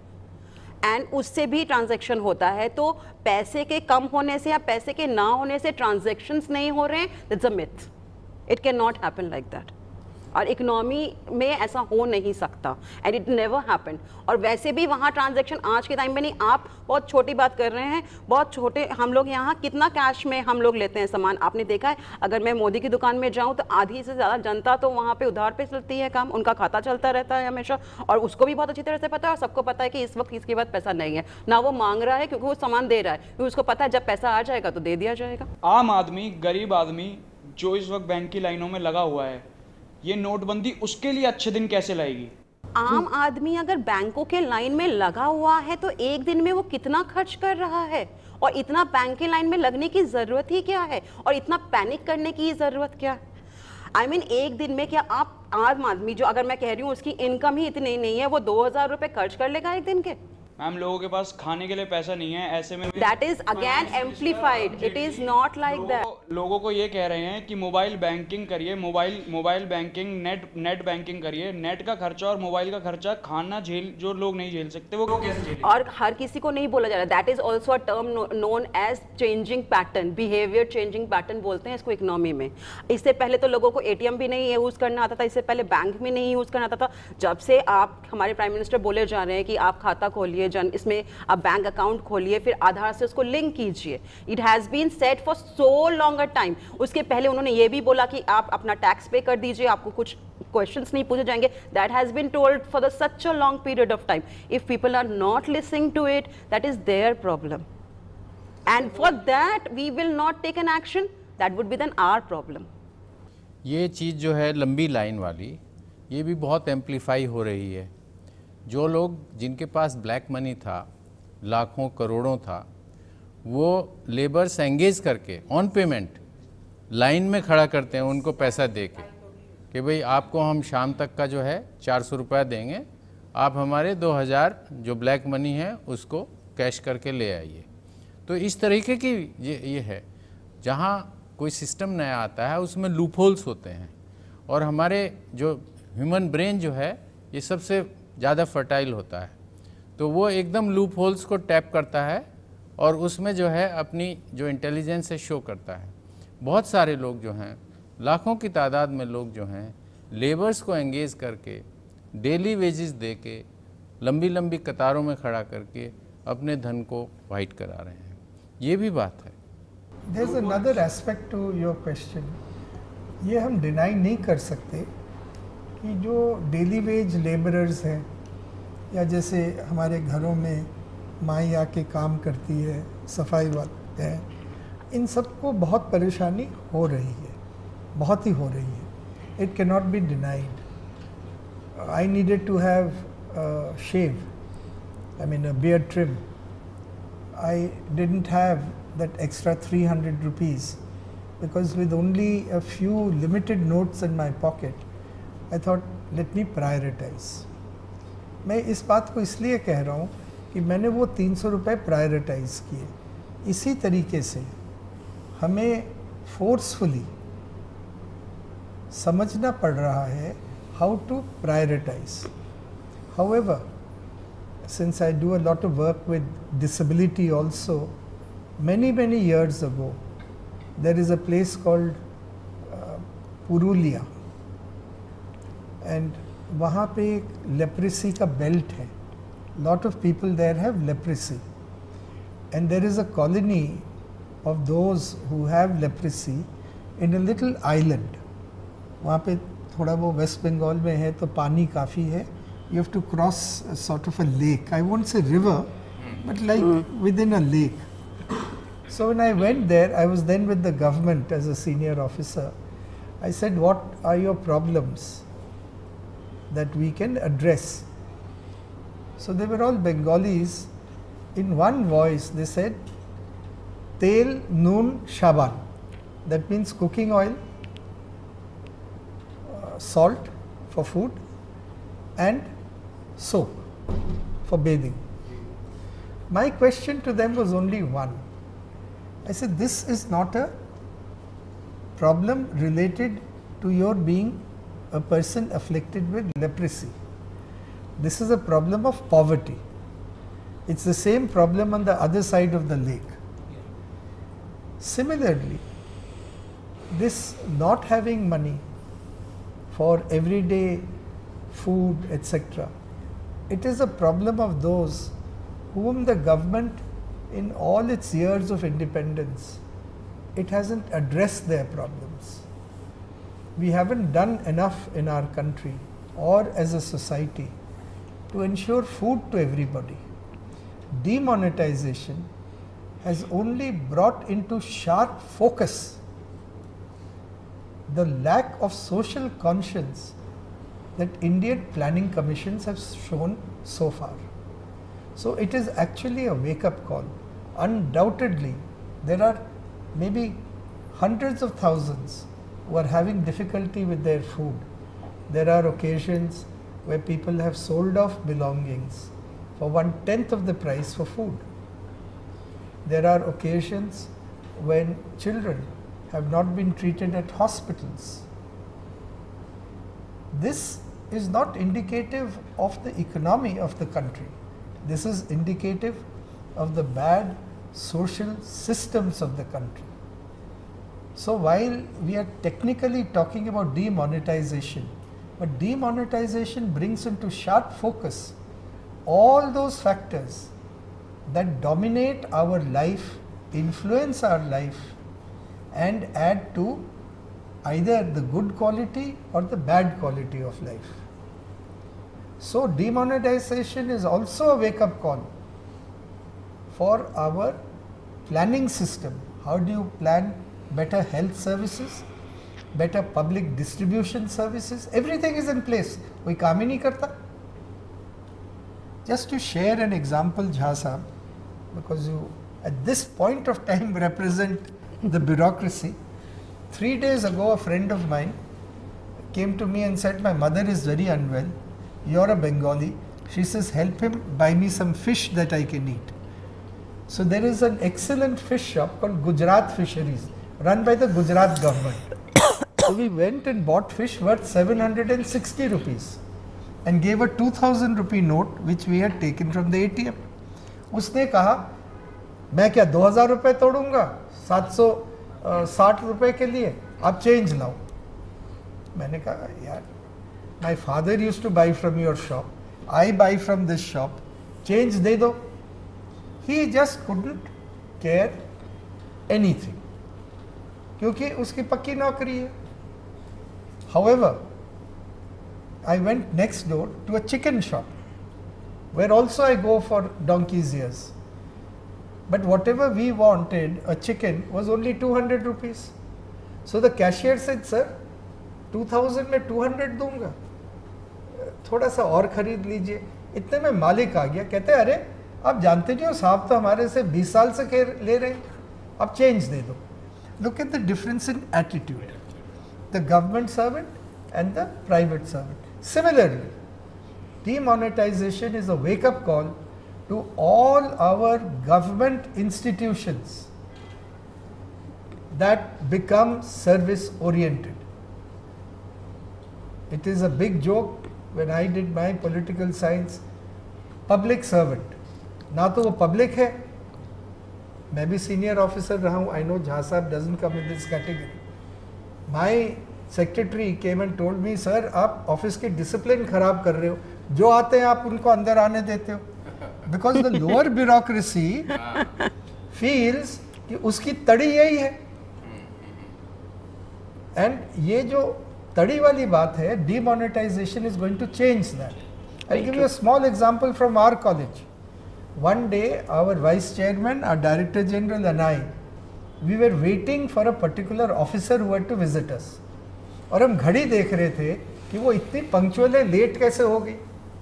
F: and उससे भी ट्रांजैक्शन होता है। तो पैसे के कम होने से या पैसे के ना होने से ट्रांजैक्शंस नहीं हो रहे हैं, that's a myth. It can not happen like that. और इकोनॉमी में ऐसा हो नहीं सकता एंड इट नेवर हैपेंड। और वैसे भी वहाँ ट्रांजैक्शन आज के टाइम में नहीं, आप बहुत छोटी बात कर रहे हैं, बहुत छोटे। हम लोग यहाँ कितना कैश में हम लोग लेते हैं सामान, आपने देखा है। अगर मैं मोदी की दुकान में जाऊँ तो आधी से ज़्यादा जनता तो वहाँ पे उधार पे चलती है काम, उनका खाता चलता रहता है हमेशा, और उसको भी बहुत अच्छी तरह से पता है और सबको पता है कि इस वक्त इसके बाद पैसा नहीं है। ना वो मांग रहा है क्योंकि वो सामान दे रहा है, क्योंकि उसको पता है जब पैसा आ जाएगा तो दे दिया जाएगा।
B: आम आदमी, गरीब आदमी जो इस वक्त बैंक की लाइनों में लगा हुआ है, ये नोटबंदी उसके लिए अच्छे दिन कैसे लाएगी?
F: आम आदमी अगर बैंकों के लाइन में लगा हुआ है तो एक दिन में वो कितना खर्च कर रहा है, और इतना बैंक के लाइन में लगने की जरूरत ही क्या है, और इतना पैनिक करने की जरूरत क्या है? आई I मीन mean, एक दिन में क्या आप आम आदमी, जो अगर मैं कह रही हूँ उसकी इनकम ही इतनी नहीं है, वो दो हजार रुपए खर्च कर लेगा एक दिन के?
B: मैम, लोगों के पास खाने के लिए पैसा नहीं है, ऐसे में
F: that is again amplified. It is not like that.
B: लोगों को ये कह रहे हैं कि मोबाइल बैंकिंग करिए, mobile mobile banking, net net banking करिए। नेट का खर्चा और मोबाइल का खर्चा खाना झेल जो लोग नहीं झेल सकते वो कैसे झेलेंगे?
F: और हर किसी को नहीं बोला जा रहा। That is also a term known as changing pattern, behaviour changing pattern बोलते हैं इसको इकोनॉमी में। इससे पहले तो लोगों को एटीएम भी नहीं यूज करना आता था, इससे पहले बैंक भी नहीं यूज करना आता था। जब से आप हमारे प्राइम मिनिस्टर बोले जा रहे हैं कि आप खाता खोलिए, जन इसमें आप बैंक अकाउंट खोलिए, फिर आधार से उसको लिंक कीजिए। It has been set for so long a time. उसके पहले उन्होंने ये भी बोला कि आप अपना टैक्स पे कर दीजिए, आपको कुछ क्वेश्चंस नहीं पूछे जाएंगे। That has been told for the such a long period of time. If people are not listening to it, that is their problem, and for that we will not take an action, that would be then our problem.
C: ये चीज़ जो है लंबी line वाली, ये भी बहुत amplify हो रही है। जो लोग जिनके पास ब्लैक मनी था, लाखों करोड़ों था, वो लेबर्स एंगेज करके ऑन पेमेंट लाइन में खड़ा करते हैं उनको पैसा दे के कि भाई आपको हम शाम तक का जो है चार सौ रुपया देंगे, आप हमारे दो हज़ार जो ब्लैक मनी है उसको कैश करके ले आइए। तो इस तरीके की ये ये है। जहाँ कोई सिस्टम नया आता है उसमें लूपहोल्स होते हैं, और हमारे जो ह्यूमन ब्रेन जो है ये सबसे ज़्यादा फर्टाइल होता है, तो वो एकदम लूप होल्स को टैप करता है और उसमें जो है अपनी जो इंटेलिजेंस है शो करता है। बहुत सारे लोग जो हैं, लाखों की तादाद में लोग जो हैं, लेबर्स को एंगेज करके डेली वेजेस दे के लंबी लंबी कतारों में खड़ा करके अपने धन को वाइट करा रहे हैं। ये भी बात है।
D: There is another aspect to your question. ये हम डिनाई नहीं कर सकते कि जो डेली वेज लेबरर्स हैं, या जैसे हमारे घरों में माई आके काम करती है, सफाई वाले हैं, इन सबको बहुत परेशानी हो रही है, बहुत ही हो रही है। It can not be denied. I needed to have shave, I mean a beard trim. I didn't have that extra three hundred rupees because with only a few limited notes in my pocket, I thought let me prioritize. मैं इस बात को इसलिए कह रहा हूँ कि मैंने वो तीन सौ रुपये प्रायोरिटाइज़ किए। इसी तरीके से हमें फोर्सफुली समझना पड़ रहा है how to prioritise. However, since I do a lot of work with disability also, many many years ago there is a place called uh, Purulia, and वहाँ पे एक leprosy का belt है. Lot of people there have leprosy, and there is a colony of those who have leprosy in a little island. वहाँ पे थोड़ा वो waste Bengal में है तो पानी काफ़ी है. You have to cross a sort of a lake. I won't say river, but like mm. within a lake. So when I went there, I was then with the government as a senior officer. I said, what are your problems? that we can address. So they were all Bengalis. In one voice they said, Tel Noon Shaban, that means cooking oil, uh, salt for food, and soap for bathing. My question to them was only one. I said, this is not a problem related to your being a person afflicted with leprosy. This is a problem of poverty. It's the same problem on the other side of the lake. Similarly, this not having money for everyday food, et cetera, it is a problem of those whom the government, in all its years of independence, it hasn't addressed their problems. We haven't done enough in our country or as a society to ensure food to everybody. Demonetization has only brought into sharp focus the lack of social conscience that Indian planning commissions have shown so far. So it is actually a wake-up call. Undoubtedly, there are maybe hundreds of thousands who are having difficulty with their food. There are occasions where people have sold off belongings for one-tenth of the price for food. There are occasions when children have not been treated at hospitals. This is not indicative of the economy of the country. This is indicative of the bad social systems of the country. So while we are technically talking about demonetization, but demonetization brings into sharp focus all those factors that dominate our life, influence our life, and add to either the good quality or the bad quality of life. So demonetization is also a wake-up call for our planning system. How do you plan better health services, better public distribution services? Everything is in place. कोई काम ही नहीं करता. Just to share an example, Jha Sahab, because you at this point of time represent the bureaucracy. Three days ago, a friend of mine came to me and said, my mother is very unwell. You're a Bengali. She says, help him buy me some fish that I can eat. So there is an excellent fish shop called Gujarat Fisheries, run by the Gujarat government. So we went and bought fish worth seven hundred sixty rupees and gave a two thousand rupee note which we had taken from the A T M. उसने कहा, मैं क्या दो हजार रुपए तोड़ूंगा सात सौ साठ रुपए के लिए, आप चेंज लाओ. मैंने कहा यार, my father used to buy from your shop, I buy from this shop, change दे दो. He just couldn't care anything क्योंकि उसकी पक्की नौकरी है. However, I went next door to a chicken shop where also I go for donkey's ears. But whatever we wanted, a chicken, was only two hundred rupees. So the cashier said, sir, two thousand में two hundred दूंगा, थोड़ा सा और खरीद लीजिए. इतने में मालिक आ गया, कहते अरे आप जानते नहीं हो साहब तो हमारे से बीस साल से ले रहे हैं, आप चेंज दे दो. Look at the difference in attitude, the government servant and the private servant. Similarly, demonetization is a wake-up call to all our government institutions that become service-oriented. It is a big joke when I did my political science, public servant. ना तो वो public है, मैं भी senior officer रहा हूँ. I know Jha Sahab doesn't come in this category. My secretary came and told me, sir, आप office की discipline खराब कर रहे हो, जो आते हैं आप उनको अंदर आने देते हो. Because the lower bureaucracy feels कि उसकी तड़ी यही है. And ये जो तड़ी वाली बात है, demonetization is going to change that. I'll give you a small example from our college. One day, our vice chairman, our director general and I, we were waiting for a particular officer who had to visit us. और हम घड़ी देख रहे थे कि वो इतनी punctual है, लेट कैसे हो गई।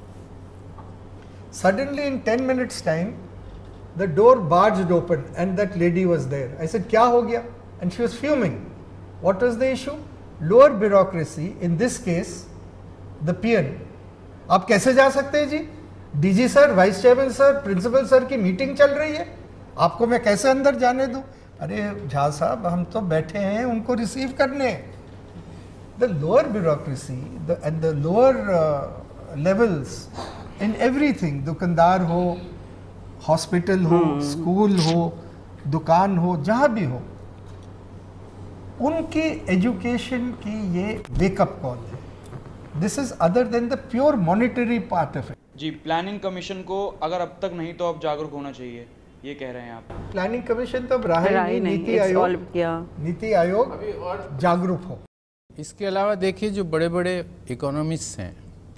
D: Suddenly in ten minutes time the door barged open and that lady was there. I said क्या हो गया, and she was fuming. What was the issue? Lower bureaucracy, in this case the PN. आप कैसे जा सकते हैं जी, DG sir, vice chairman sir, principal sir की मीटिंग चल रही है, आपको मैं कैसे अंदर जाने दूं? अरे झा साहब, हम तो बैठे हैं उनको रिसीव करने। The lower bureaucracy and the lower levels in everything, दुकानदार हो, हॉस्पिटल हो, स्कूल हो, दुकान हो, जहां भी हो, उनकी एजुकेशन की ये वेकअप कॉल है। This is other than the pure monetary part of it.
B: जी, प्लानिंग कमीशन को अगर अब तक नहीं तो अब जागरूक होना चाहिए, ये कह रहे हैं आप।
D: प्लानिंग कमीशन तो अब रहा ही
F: रहा
D: नहीं,
F: ही नहीं,
D: नीति
F: it's
D: आयोग
F: all- yeah.
D: नीति आयोग जागरूक हो।
C: इसके अलावा देखिए, जो बड़े बड़े इकोनॉमिस्ट हैं,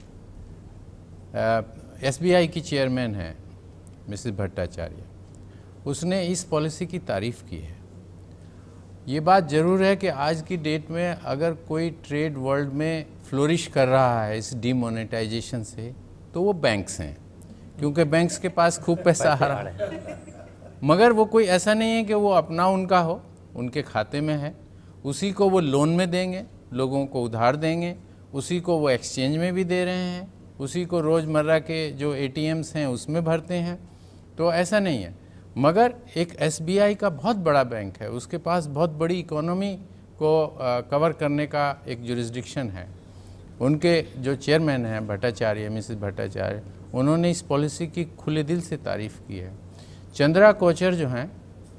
C: एसबीआई की चेयरमैन है मिसेस भट्टाचार्य, उसने इस पॉलिसी की तारीफ़ की है। ये बात ज़रूर है कि आज की डेट में अगर कोई ट्रेड वर्ल्ड में फ्लोरिश कर रहा है इस डीमोनेटाइजेशन से, तो वो बैंक्स हैं, क्योंकि बैंक्स के पास खूब पैसा आ रहा है। मगर वो कोई ऐसा नहीं है कि वो अपना उनका हो, उनके खाते में है, उसी को वो लोन में देंगे, लोगों को उधार देंगे, उसी को वो एक्सचेंज में भी दे रहे हैं, उसी को रोज़मर्रा के जो एटीएम्स हैं उसमें भरते हैं। तो ऐसा नहीं है। मगर एक एसबीआई का बहुत बड़ा बैंक है, उसके पास बहुत बड़ी इकोनॉमी को आ, कवर करने का एक जुरिस्डिक्शन है। उनके जो चेयरमैन हैं भट्टाचार्य, मिसेस भट्टाचार्य, उन्होंने इस पॉलिसी की खुले दिल से तारीफ़ की है। चंद्रा कोचर जो हैं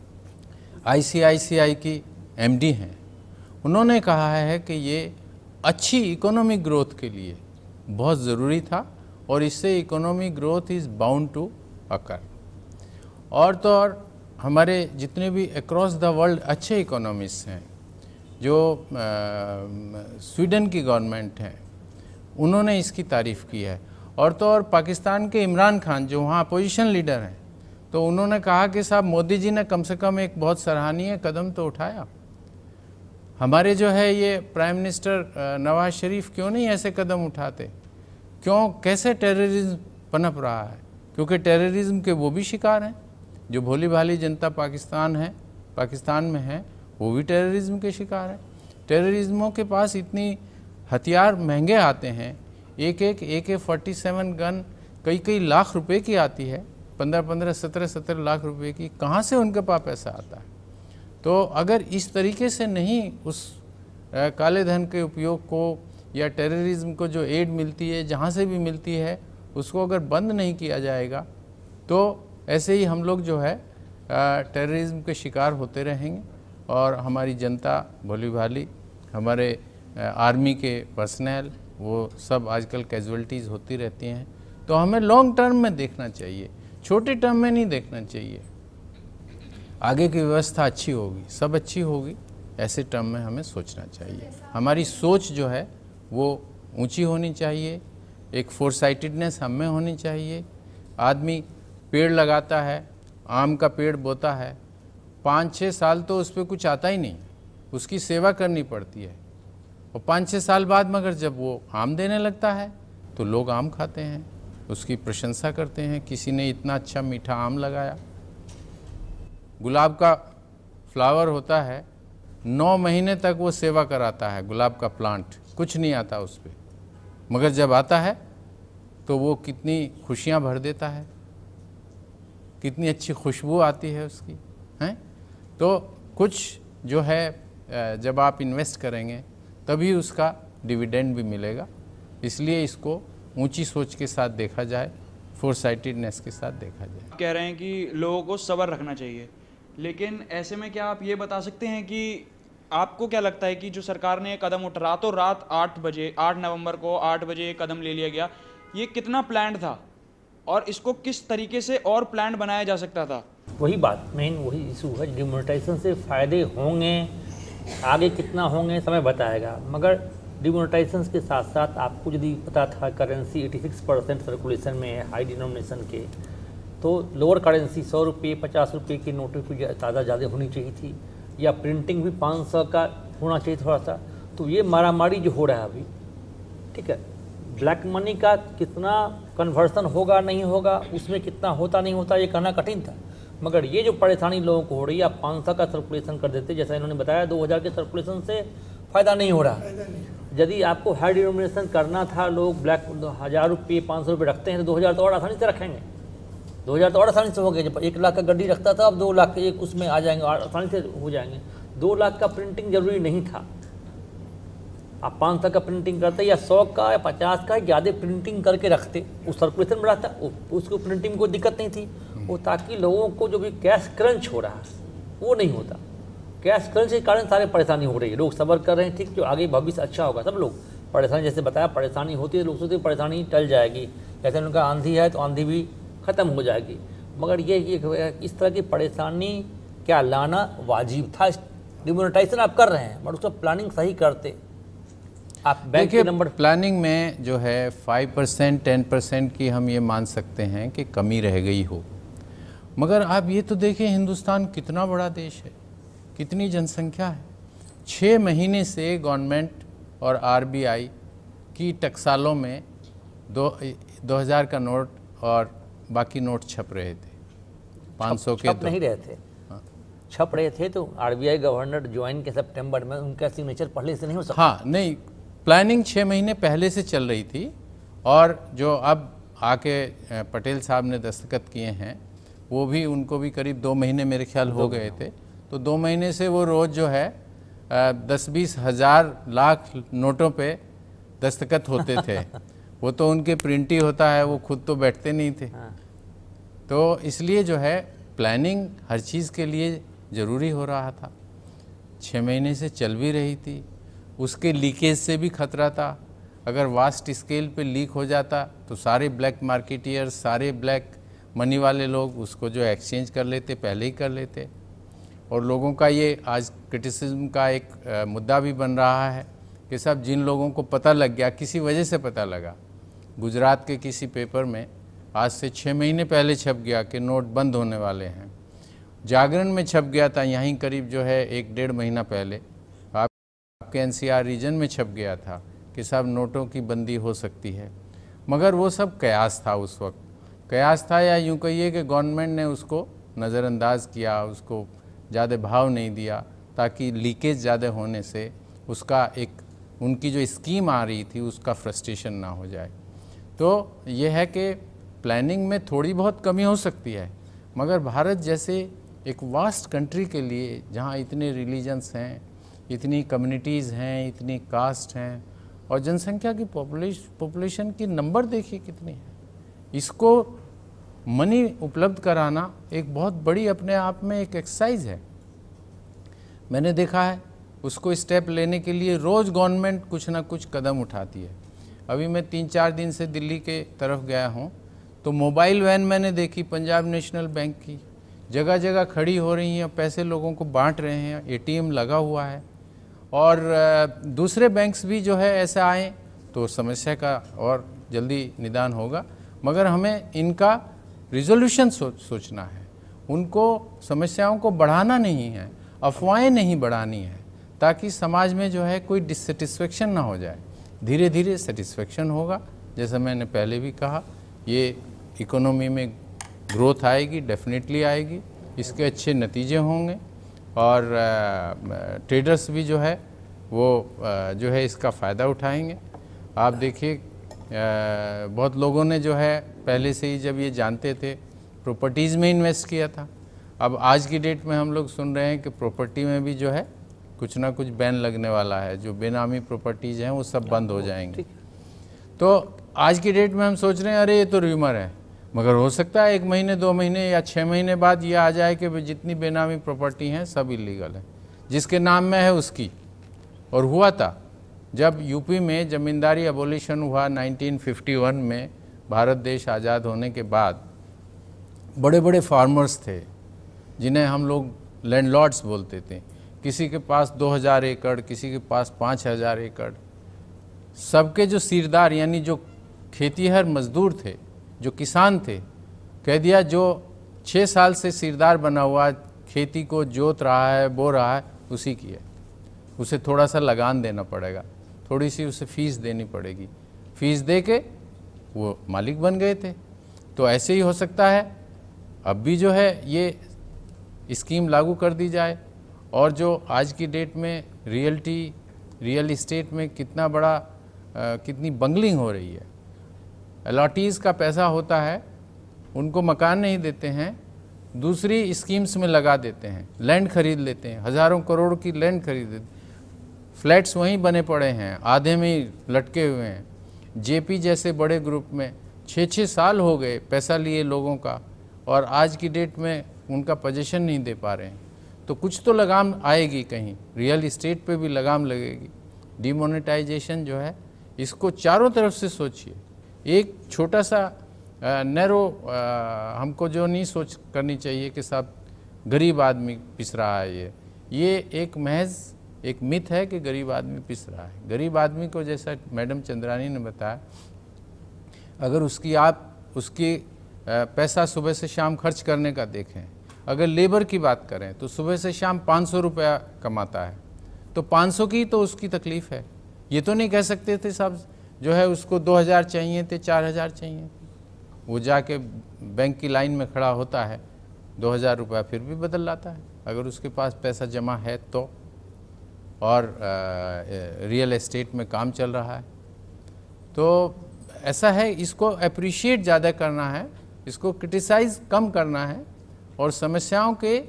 C: आईसीआईसीआई की एमडी हैं, उन्होंने कहा है कि ये अच्छी इकोनॉमिक ग्रोथ के लिए बहुत ज़रूरी था और इससे economic growth is bound to occur. और तो और हमारे जितने भी अक्रॉस द वर्ल्ड अच्छे इकोनॉमिस्ट हैं, जो स्वीडन की गवर्नमेंट है, उन्होंने इसकी तारीफ़ की है। और तो और पाकिस्तान के इमरान खान जो वहाँ अपोजिशन लीडर हैं, तो उन्होंने कहा कि साहब मोदी जी ने कम से कम एक बहुत सराहनीय कदम तो उठाया। हमारे जो है ये प्राइम मिनिस्टर नवाज शरीफ क्यों नहीं ऐसे कदम उठाते? क्यों, कैसे टेररिज्म पनप रहा है? क्योंकि टेररिज्म के वो भी शिकार हैं, जो भोली भाली जनता पाकिस्तान है, पाकिस्तान में है, वो भी टेररिज्म के शिकार है। टेररिज्मों के पास इतनी हथियार महंगे आते हैं, एक एक ए के फोर्टी सेवन गन कई कई लाख रुपए की आती है, पंद्रह पंद्रह सत्रह सत्रह लाख रुपए की। कहाँ से उनके पास पैसा आता है? तो अगर इस तरीके से नहीं उस आ, काले धन के उपयोग को या टेररिज्म को जो एड मिलती है, जहाँ से भी मिलती है, उसको अगर बंद नहीं किया जाएगा, तो ऐसे ही हम लोग जो है टेररिज्म के शिकार होते रहेंगे। और हमारी जनता भोली भाली, हमारे आ, आर्मी के पर्सनल, वो सब आजकल कैजुअलिटीज़ होती रहती हैं। तो हमें लॉन्ग टर्म में देखना चाहिए, छोटे टर्म में नहीं देखना चाहिए। आगे की व्यवस्था अच्छी होगी, सब अच्छी होगी, ऐसे टर्म में हमें सोचना चाहिए। हमारी सोच जो है वो ऊंची होनी चाहिए, एक फोरसाइटेडनेस हम में होनी चाहिए। आदमी पेड़ लगाता है, आम का पेड़ बोता है, पाँच छः साल तो उस पर कुछ आता ही नहीं, उसकी सेवा करनी पड़ती है, और पाँच छः साल बाद मगर जब वो आम देने लगता है तो लोग आम खाते हैं, उसकी प्रशंसा करते हैं, किसी ने इतना अच्छा मीठा आम लगाया। गुलाब का फ्लावर होता है, नौ महीने तक वो सेवा कराता है गुलाब का प्लांट, कुछ नहीं आता उस पर, मगर जब आता है तो वो कितनी खुशियाँ भर देता है, कितनी अच्छी खुशबू आती है उसकी, हैं। तो कुछ जो है जब आप इन्वेस्ट करेंगे तभी उसका डिविडेंड भी मिलेगा। इसलिए इसको ऊंची सोच के साथ देखा जाए, फोरसाइटेडनेस के साथ देखा जाए।
B: कह रहे हैं कि लोगों को सब्र रखना चाहिए, लेकिन ऐसे में क्या आप ये बता सकते हैं कि आपको क्या लगता है कि जो सरकार ने कदम उठ रातों रात आठ बजे आठ नवंबर को आठ बजे कदम ले लिया गया, ये कितना प्लान्ड था और इसको किस तरीके से और प्लान बनाया जा सकता था?
E: वही बात, मेन वही इशू है। डिमोनेटाइजेशन से फ़ायदे होंगे, आगे कितना होंगे समय बताएगा, मगर डिमोनेटाइजेशन के साथ साथ आपको यदि पता था करेंसी छियासी परसेंट सर्कुलेशन में है हाई डिनोमिनेशन के, तो लोअर करेंसी सौ रुपये पचास रुपये के नोटों की तादाद ज़्यादा होनी चाहिए थी, या प्रिंटिंग भी पाँच सौ का होना चाहिए थोड़ा सा। तो ये मारामारी जो हो रहा है अभी, ठीक है, ब्लैक मनी का कितना कन्वर्सन होगा नहीं होगा, उसमें कितना होता नहीं होता ये कहना कठिन था, मगर ये जो परेशानी लोगों को हो रही है, आप पाँच सौ का सर्कुलेशन कर देते, जैसा इन्होंने बताया दो हज़ार के सर्कुलेशन से फ़ायदा नहीं हो रहा। यदि आपको हाई डिनोमिनेशन करना था, लोग ब्लैक हज़ार रुपये पाँच सौ रुपये रखते हैं तो दो हज़ार तो और आसानी से रखेंगे, दो हज़ार तो और आसानी से हो गया। जब एक लाख का गड्डी रखता था अब दो लाख एक उसमें आ जाएंगे, और आसानी से हो जाएंगे। दो लाख का प्रिंटिंग जरूरी नहीं था, आप पाँच सौ का प्रिंटिंग करते या सौ का या पचास का ज़्यादा प्रिंटिंग करके रखते, उस सर्कुलेशन में रहता, उसको प्रिंटिंग में कोई दिक्कत नहीं थी वो, ताकि लोगों को जो भी कैश क्रंच हो रहा है वो नहीं होता। कैश क्रंच के कारण सारे परेशानी हो रही है, लोग सब्र कर रहे हैं, ठीक, जो आगे भविष्य अच्छा होगा। सब लोग परेशानी, जैसे बताया परेशानी होती है, लोग सोचते परेशानी टल जाएगी, जैसे उनका आंधी है तो आंधी भी ख़त्म हो जाएगी, मगर ये इस तरह की परेशानी क्या लाना वाजिब था। डिमोनेटाइजेशन आप कर रहे हैं मगर उसका प्लानिंग सही करते, आप बैंक के नंबर
C: प्लानिंग में जो है फाइव परसेंट टेन परसेंट की हम ये मान सकते हैं कि कमी रह गई हो, मगर आप ये तो देखें हिंदुस्तान कितना बड़ा देश है, कितनी जनसंख्या है। छः महीने से गवर्नमेंट और आरबीआई की टकसालों में दो दो हज़ार का नोट और बाकी नोट छप रहे थे, पाँच सौ के
E: छप नहीं रहे थे, छप रहे थे तो आरबीआई गवर्नर ज्वाइन के सितंबर में, उनका सिग्नेचर पहले से नहीं हो सकता।
C: हाँ नहीं, प्लानिंग छः महीने पहले से चल रही थी, और जो अब आके पटेल साहब ने दस्तखत किए हैं वो भी, उनको भी करीब दो महीने मेरे ख्याल हो गए थे, तो दो महीने से वो रोज़ जो है दस बीस हज़ार लाख नोटों पे दस्तखत होते थे वो तो उनके प्रिंट ही होता है, वो खुद तो बैठते नहीं थे। तो इसलिए जो है प्लानिंग हर चीज़ के लिए ज़रूरी हो रहा था, छः महीने से चल भी रही थी, उसके लीकेज से भी खतरा था। अगर वास्ट स्केल पे लीक हो जाता तो सारे ब्लैक मार्केटियर, सारे ब्लैक मनी वाले लोग उसको जो एक्सचेंज कर लेते, पहले ही कर लेते। और लोगों का ये आज क्रिटिसिज्म का एक आ, मुद्दा भी बन रहा है कि सब जिन लोगों को पता लग गया, किसी वजह से पता लगा, गुजरात के किसी पेपर में आज से छः महीने पहले छप गया कि नोट बंद होने वाले हैं, जागरण में छप गया था यहीं करीब जो है एक डेढ़ महीना पहले, आपके एनसीआर रीजन में छप गया था कि सब नोटों की बंदी हो सकती है, मगर वो सब कयास था, उस वक्त कयास था, या यूँ कहिए कि गवर्नमेंट ने उसको नज़रअंदाज किया, उसको ज़्यादा भाव नहीं दिया, ताकि लीकेज ज़्यादा होने से उसका एक, उनकी जो स्कीम आ रही थी उसका फ्रस्ट्रेशन ना हो जाए। तो ये है कि प्लानिंग में थोड़ी बहुत कमी हो सकती है, मगर भारत जैसे एक वास्ट कंट्री के लिए, जहाँ इतने रिलीजन्स हैं, इतनी कम्युनिटीज़ हैं, इतनी कास्ट हैं, और जनसंख्या की पॉपुलेशन की नंबर देखिए कितनी है, इसको मनी उपलब्ध कराना एक बहुत बड़ी अपने आप में एक एक्सरसाइज है। मैंने देखा है उसको स्टेप लेने के लिए रोज़ गवर्नमेंट कुछ ना कुछ कदम उठाती है। अभी मैं तीन चार दिन से दिल्ली के तरफ गया हूँ तो मोबाइल वैन मैंने देखी पंजाब नेशनल बैंक की, जगह जगह खड़ी हो रही हैं, पैसे लोगों को बांट रहे हैं, एटीएम लगा हुआ है। और दूसरे बैंक्स भी जो है ऐसे आए तो समस्या का और जल्दी निदान होगा, मगर हमें इनका रिजोल्यूशन सोच सोचना है, उनको समस्याओं को बढ़ाना नहीं है, अफवाहें नहीं बढ़ानी है, ताकि समाज में जो है कोई डिससेटिस्फेक्शन ना हो जाए। धीरे धीरे सेटिस्फेक्शन होगा, जैसा मैंने पहले भी कहा, ये इकोनॉमी में ग्रोथ आएगी, डेफिनेटली आएगी, इसके अच्छे नतीजे होंगे, और ट्रेडर्स भी जो है वो आ, जो है इसका फ़ायदा उठाएंगे। आप देखिए बहुत लोगों ने जो है पहले से ही जब ये जानते थे प्रॉपर्टीज़ में इन्वेस्ट किया था, अब आज की डेट में हम लोग सुन रहे हैं कि प्रॉपर्टी में भी जो है कुछ ना कुछ बैन लगने वाला है, जो बेनामी प्रॉपर्टीज़ हैं वो सब बंद हो जाएंगे। तो आज की डेट में हम सोच रहे हैं अरे ये तो र्यूमर है, मगर हो सकता है एक महीने दो महीने या छः महीने बाद ये आ जाए कि जितनी बेनामी प्रॉपर्टी हैं सब इलीगल है, जिसके नाम में है उसकी। और हुआ था जब यूपी में ज़मींदारी एबोलिशन हुआ नाइनटीन फिफ्टी वन में, भारत देश आज़ाद होने के बाद, बड़े बड़े फार्मर्स थे जिन्हें हम लोग लैंडलॉर्ड्स बोलते थे, किसी के पास दो हज़ार एकड़, किसी के पास पाँच हज़ार एकड़, सबके जो सीरदार यानी जो खेतीहर मजदूर थे, जो किसान थे, कह दिया जो छः साल से सीरदार बना हुआ खेती को जोत रहा है, बो रहा है, उसी की है, उसे थोड़ा सा लगान देना पड़ेगा, थोड़ी सी उसे फीस देनी पड़ेगी, फीस दे के वो मालिक बन गए थे। तो ऐसे ही हो सकता है अब भी जो है ये स्कीम लागू कर दी जाए, और जो आज की डेट में रियल्टी रियल इस्टेट में कितना बड़ा आ, कितनी बंगलिंग हो रही है, अलॉटीज़ का पैसा होता है, उनको मकान नहीं देते हैं, दूसरी स्कीम्स में लगा देते हैं, लैंड खरीद लेते हैं, हज़ारों करोड़ की लैंड खरीद लेते हैं, फ्लैट्स वहीं बने पड़े हैं, आधे में ही लटके हुए हैं। जेपी जैसे बड़े ग्रुप में छः छः साल हो गए पैसा लिए लोगों का, और आज की डेट में उनका पोजीशन नहीं दे पा रहे हैं। तो कुछ तो लगाम आएगी, कहीं रियल इस्टेट पे भी लगाम लगेगी। डिमोनेटाइजेशन जो है इसको चारों तरफ से सोचिए, एक छोटा सा नैरो हमको जो नहीं सोच करनी चाहिए कि साहब गरीब आदमी पिस रहा है, ये ये एक महज एक मिथ है कि गरीब आदमी पिस रहा है। गरीब आदमी को, जैसा मैडम चंद्रानी ने बताया, अगर उसकी आप उसकी पैसा सुबह से शाम खर्च करने का देखें, अगर लेबर की बात करें तो सुबह से शाम पाँच सौ रुपया कमाता है, तो पाँच सौ की तो उसकी तकलीफ़ है। ये तो नहीं कह सकते थे साहब जो है उसको दो हज़ार चाहिए थे, चार हज़ार चाहिए थे, वो जाके बैंक की लाइन में खड़ा होता है, दो हज़ार रुपया फिर भी बदल लाता है अगर उसके पास पैसा जमा है तो, और आ, रियल एस्टेट में काम चल रहा है। तो ऐसा है, इसको अप्रिशिएट ज़्यादा करना है, इसको क्रिटिसाइज़ कम करना है, और समस्याओं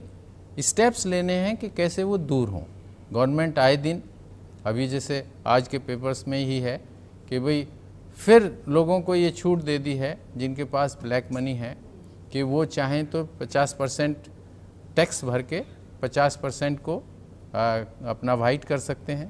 C: के स्टेप्स लेने हैं कि कैसे वो दूर हों। गवर्नमेंट आए दिन, अभी जैसे आज के पेपर्स में ही है कि भाई फिर लोगों को ये छूट दे दी है जिनके पास ब्लैक मनी है कि वो चाहें तो पचास परसेंट टैक्स भर के पचास परसेंट को आ, अपना वाइट कर सकते हैं,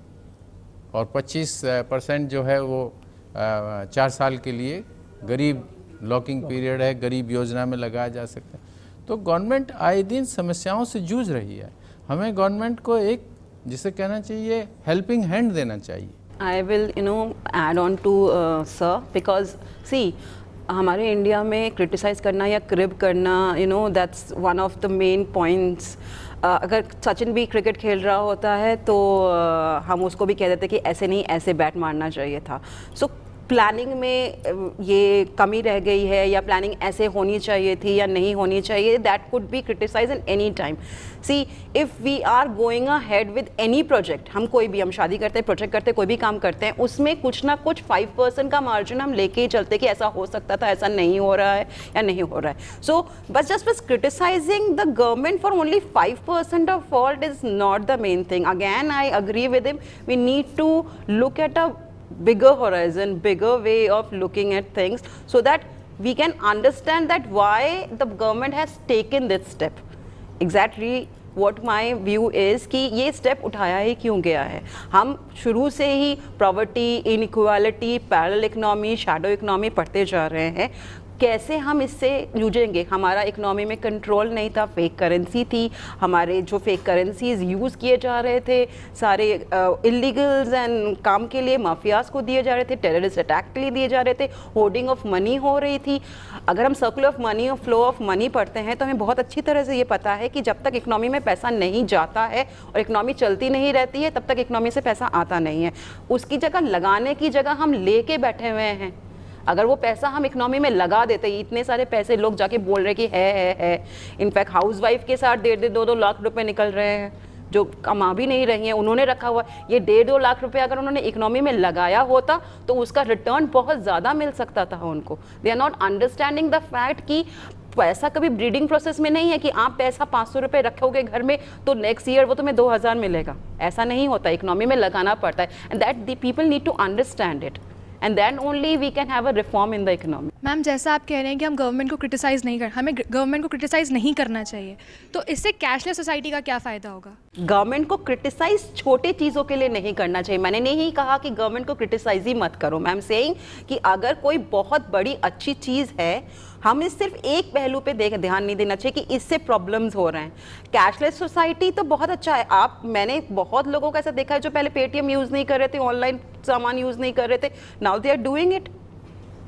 C: और पच्चीस परसेंट जो है वो आ, चार साल के लिए गरीब लॉकिंग पीरियड है, गरीब योजना में लगाया जा सकता है। तो गवर्नमेंट आए दिन समस्याओं से जूझ रही है। हमें गवर्नमेंट को एक, जिसे कहना चाहिए, हेल्पिंग हैंड देना चाहिए।
F: I will you know add on to uh, sir, because see हमारे इंडिया में क्रिटिसाइज़ करना या क्रिब करना, you know that's one of the main points. अगर सचिन भी क्रिकेट खेल रहा होता है तो uh, हम उसको भी कह देते कि ऐसे नहीं, ऐसे बैट मारना चाहिए था। सो so, प्लानिंग में ये कमी रह गई है, या प्लानिंग ऐसे होनी चाहिए थी या नहीं होनी चाहिए, that could be criticise in any time. See if we are going ahead with any project, हम कोई भी, हम शादी करते हैं, प्रोजेक्ट करते हैं, कोई भी काम करते हैं, उसमें कुछ ना कुछ फाइव परसेंट का मार्जिन हम लेके ही चलते कि ऐसा हो सकता था, ऐसा नहीं हो रहा है या नहीं हो रहा है। सो बस जस्ट बस criticising the government for only five percent of fault is not the main thing. Again I agree with him, we need to look at a bigger horizon, bigger way of looking at things, so that we can understand that why the government has taken this step. Exactly what my view is कि ये step उठाया ही क्यों गया है। हम शुरू से ही poverty, inequality, parallel economy, shadow economy पढ़ते जा रहे हैं। कैसे हम इससे जूझेंगे? हमारा इकोनॉमी में कंट्रोल नहीं था, फेक करेंसी थी, हमारे जो फेक करेंसीज यूज़ किए जा रहे थे सारे इलीगल्स एंड काम के लिए, माफियाज को दिए जा रहे थे, टेररिस्ट अटैक के लिए दिए जा रहे थे, होर्डिंग ऑफ मनी हो रही थी। अगर हम सर्कल ऑफ मनी और फ्लो ऑफ मनी पढ़ते हैं तो हमें बहुत अच्छी तरह से ये पता है कि जब तक इकोनॉमी में पैसा नहीं जाता है और इकोनॉमी चलती नहीं रहती है, तब तक इकोनॉमी से पैसा आता नहीं है। उसकी जगह लगाने की जगह हम लेके बैठे हुए हैं। अगर वो पैसा हम इकोनॉमी में लगा देते, इतने सारे पैसे लोग जाके बोल रहे कि है है है इनफैक्ट हाउस वाइफ के साथ डेढ़ डेढ़ दो दो लाख रुपए निकल रहे हैं जो कमा भी नहीं रही हैं, उन्होंने रखा हुआ। ये डेढ़ दो लाख रुपए अगर उन्होंने इकोनॉमी में लगाया होता तो उसका रिटर्न बहुत ज़्यादा मिल सकता था उनको। They are not understanding the fact कि पैसा कभी ब्रीडिंग प्रोसेस में नहीं है कि आप पैसा पाँच सौ रुपये रखोगे घर में तो नेक्स्ट ईयर वो तुम्हें दो हज़ार मिलेगा। ऐसा नहीं होता, इकोनॉमी में लगाना पड़ता है, and that the people need to understand it, and then only we can have a reform in the economy.
A: Ma'am, जैसा आप कह रहे हैं कि हम गवर्नमेंट को क्रिटिसाइज़ नहीं कर, हमें गवर्नमेंट को क्रिटिसाइज़ नहीं करना चाहिए, तो इससे कैशलेस सोसाइटी का क्या फ़ायदा होगा?
F: गवर्नमेंट को क्रिटिसाइज छोटे चीज़ों के लिए नहीं करना चाहिए। मैंने नहीं कहा कि गवर्नमेंट को क्रिटिसाइज ही मत करो। मैं एम सेइंग कि अगर कोई बहुत बड़ी अच्छी चीज़ है, हमें सिर्फ एक पहलू पे देख ध्यान नहीं देना चाहिए कि इससे प्रॉब्लम्स हो रहे हैं। कैशलेस सोसाइटी तो बहुत अच्छा है। आप, मैंने बहुत लोगों को ऐसा देखा है जो पहले पेटीएम यूज़ नहीं कर रहे थे, ऑनलाइन सामान यूज़ नहीं कर रहे थे, now they are doing it.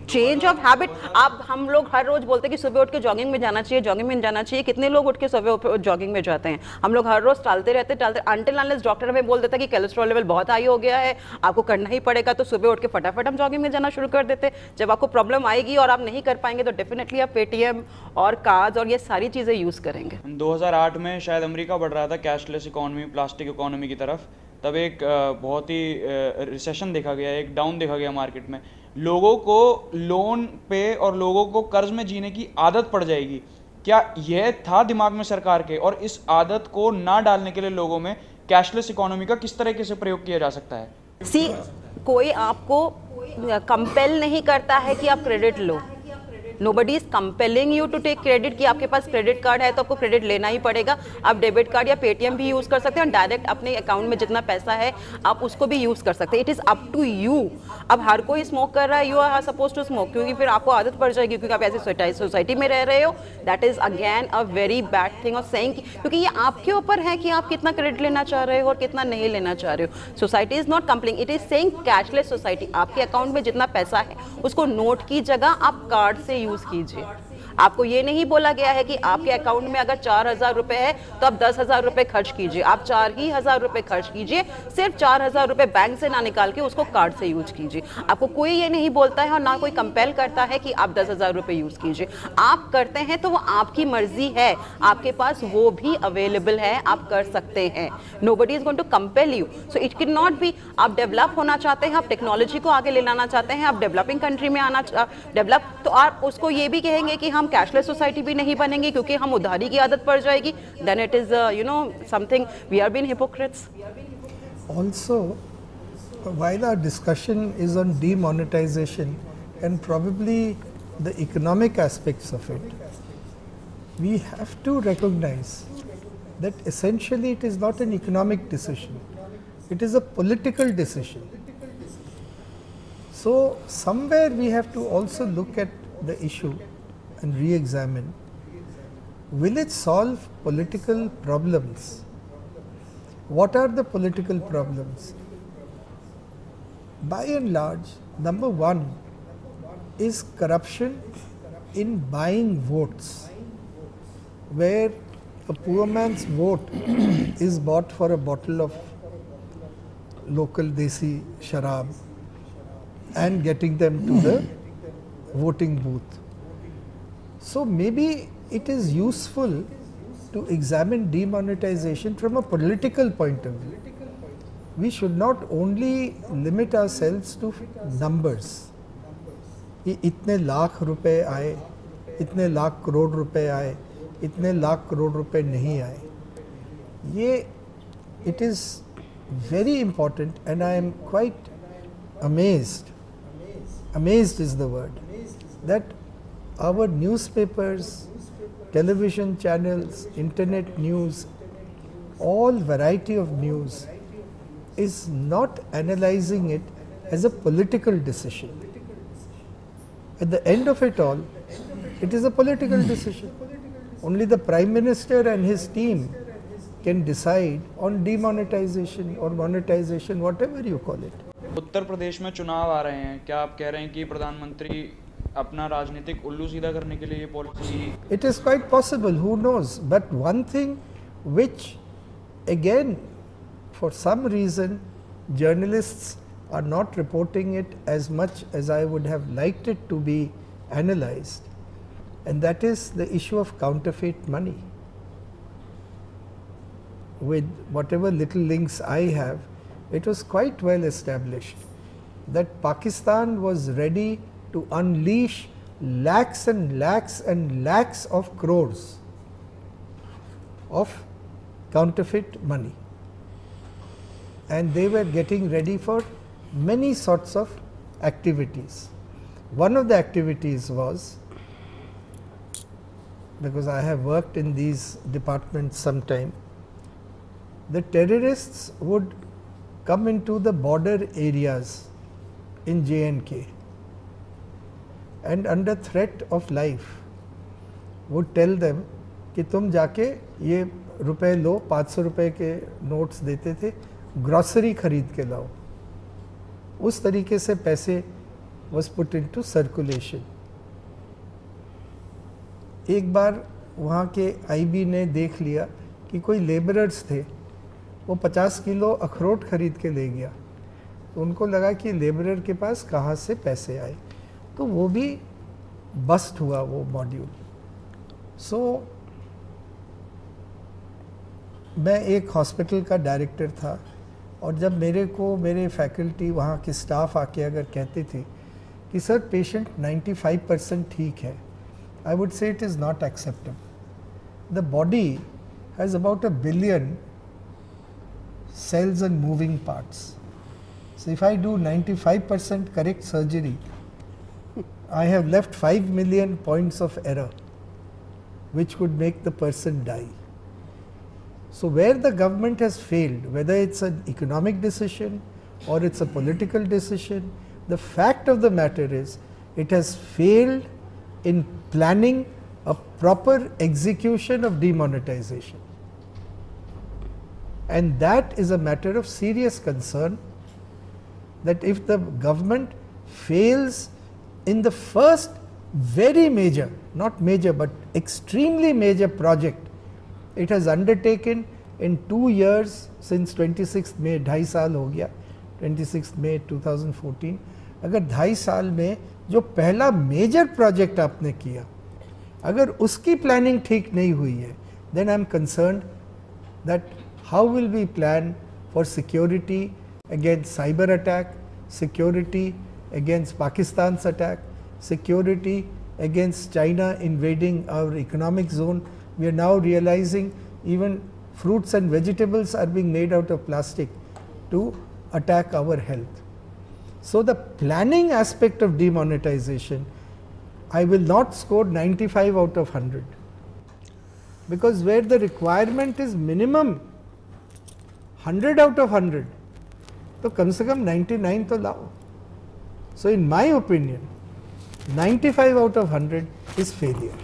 F: Change of habit. आप हम लोग हर रोज बोलते हैं कि सुबह उठ के जॉगिंग में जाना चाहिए, जॉगिंग में जाना चाहिए। कितने लोग उठ के सुबह जॉगिंग में जाते हैं? हम लोग हर रोज टालते रहते टालते अनटिल अनलेस डॉक्टर हमें बोल देता है कि कोलेस्ट्रॉल लेवल बहुत हाई हो गया है, आपको करना ही पड़ेगा, तो सुबह उठ के फटाफट हम जॉगिंग में जाना शुरू कर देते। जब आपको प्रॉब्लम आएगी और आप नहीं कर पाएंगे तो डेफिनेटली आप पेटीएम और कार्ड्स और ये सारी चीजें यूज करेंगे।
B: दो हज़ार आठ में शायद अमेरिका बढ़ रहा था कैशलेस इकोनॉमी, प्लास्टिक इकोनॉमी की तरफ, तब एक बहुत ही रिसेशन देखा गया, एक डाउन देखा गया मार्केट में। लोगों को लोन पे और लोगों को कर्ज में जीने की आदत पड़ जाएगी, क्या यह था दिमाग में सरकार के? और इस आदत को ना डालने के लिए लोगों में कैशलेस इकोनॉमी का किस तरीके से प्रयोग किया जा सकता है?
F: सी कोई आपको कंपेल नहीं करता है कि आप क्रेडिट लो। Nobody is compelling you to take credit कि आपके पास क्रेडिट कार्ड है तो आपको क्रेडिट लेना ही पड़ेगा। आप डेबिट कार्ड या पेटीएम भी यूज़ कर सकते हैं और डायरेक्ट अपने अकाउंट में जितना पैसा है आप उसको भी यूज़ कर सकते हैं। It is up to you. अब हर कोई स्मोक कर रहा है, you are suppose to smoke, क्योंकि फिर आपको आदत पड़ जाएगी, क्योंकि आप ऐसे सोसाइटी में रह रहे हो। That is again a very bad thing of saying, क्योंकि ये आपके ऊपर है कि आप कितना क्रेडिट लेना चाह रहे हो और कितना नहीं लेना चाह रहे हो। Society is not complaining, it is saying cashless society. आपके अकाउंट में जितना पैसा है उसको नोट की जगह आप कार्ड से यूज़ कीजिए। आपको ये नहीं बोला गया है कि आपके अकाउंट में अगर चार हजार रुपए है तो आप दस हजार रुपए खर्च कीजिए। आप चार ही हजार रुपए खर्च कीजिए, सिर्फ चार हजार रुपए बैंक से ना निकाल के उसको कार्ड से यूज कीजिए। आपको कोई ये नहीं बोलता है और ना कोई कंपेल करता है कि आप दस हजार रुपए यूज कीजिए। आप करते हैं तो वो आपकी मर्जी है, आपके पास वो भी अवेलेबल है, आप कर सकते हैं। Nobody is going to compel you. So it can not be. आप डेवलप होना चाहते हैं, आप टेक्नोलॉजी को आगे ले लाना चाहते हैं, आप डेवलपिंग कंट्री में आना डेवलप, तो आप उसको ये भी कहेंगे कि हम कैशलेस सोसाइटी भी नहीं बनेंगे क्योंकि हम उधारी की आदत पड़ जाएगी। Then it is you know something we are being hypocrites.
D: Also, while our discussion is on demonetization and probably the economic aspects of it, we have to recognize that essentially it is not an economic decision, it is a political decision. So somewhere we have to also look at the issue and re-examine, will it solve political problems? What are the political problems? By and large, number one is corruption in buying votes, where a poor man's vote is bought for a bottle of local desi sharab and getting them to the voting booth. So maybe it is useful to examine demonetization from a political point of view. We should not only limit ourselves to numbers. ये इतने लाख रुपए आए, इतने लाख करोड़ रुपए आए, इतने लाख करोड़ रुपए नहीं आए। ये it is very important and I am quite amazed, amazed is the word, that our newspapers, television channels, internet news, all variety of news is not analyzing it as a political decision. At the end of it all, it is a political decision. Only the Prime Minister and his team can decide on demonetization or monetization, whatever you call it.
B: Uttar Pradesh में चुनाव आ रहे हैं, क्या आप कह रहे हैं कि प्रधानमंत्री अपना राजनीतिक उल्लू सीधा करने के लिए ये policy?
D: It is quite possible, who knows, but one thing which again for some reason journalists are not reporting it as much as I would have liked it to be analyzed, and that is the issue of counterfeit money. With whatever little links I have, it was quite well established that Pakistan was ready to unleash lakhs and lakhs and lakhs of crores of counterfeit money, and they were getting ready for many sorts of activities. One of the activities was, because I have worked in these departments sometime, the terrorists would come into the border areas in J and K and under threat of life would tell them कि तुम जाके ये रुपए लो, पाँच सौ रुपए के notes देते थे, ग्रॉसरी खरीद के लाओ। उस तरीके से पैसे was put into circulation. एक बार वहाँ के आईबी ने देख लिया कि कोई लेबरर्स थे, वो पचास किलो अखरोट खरीद के ले गया, तो उनको लगा कि लेबरर के पास कहाँ से पैसे आए, तो वो भी बस्ट हुआ वो मॉड्यूल. सो so, मैं एक हॉस्पिटल का डायरेक्टर था, और जब मेरे को मेरे फैकल्टी वहाँ के स्टाफ आके अगर कहते थे कि सर पेशेंट पचानवे परसेंट ठीक है, I would say it is not acceptable. The body has about a billion cells and moving parts. So if I do ninety-five percent correct surgery, I have left five million points of error which could make the person die. So where the government has failed, whether it's an economic decision or it's a political decision, the fact of the matter is it has failed in planning a proper execution of demonetization. And that is a matter of serious concern, that if the government fails in the first very major, not major but extremely major project it has undertaken in two years since twenty-sixth May, ढाई साल हो गया, twenty-sixth May twenty fourteen, अगर ढाई साल में जो पहला मेजर प्रोजेक्ट आपने किया, अगर उसकी प्लानिंग ठीक नहीं हुई है, then I am concerned that how will we plan for security against cyber attack, security against Pakistan's attack, security against China invading our economic zone. We are now realizing even fruits and vegetables are being made out of plastic to attack our health. So the planning aspect of demonetization, I will not score ninety-five out of one hundred, because where the requirement is minimum one hundred out of one hundred, तो कम से कम ninety-nine तो लाओ. So in my opinion, ninety-five out of one hundred is failure.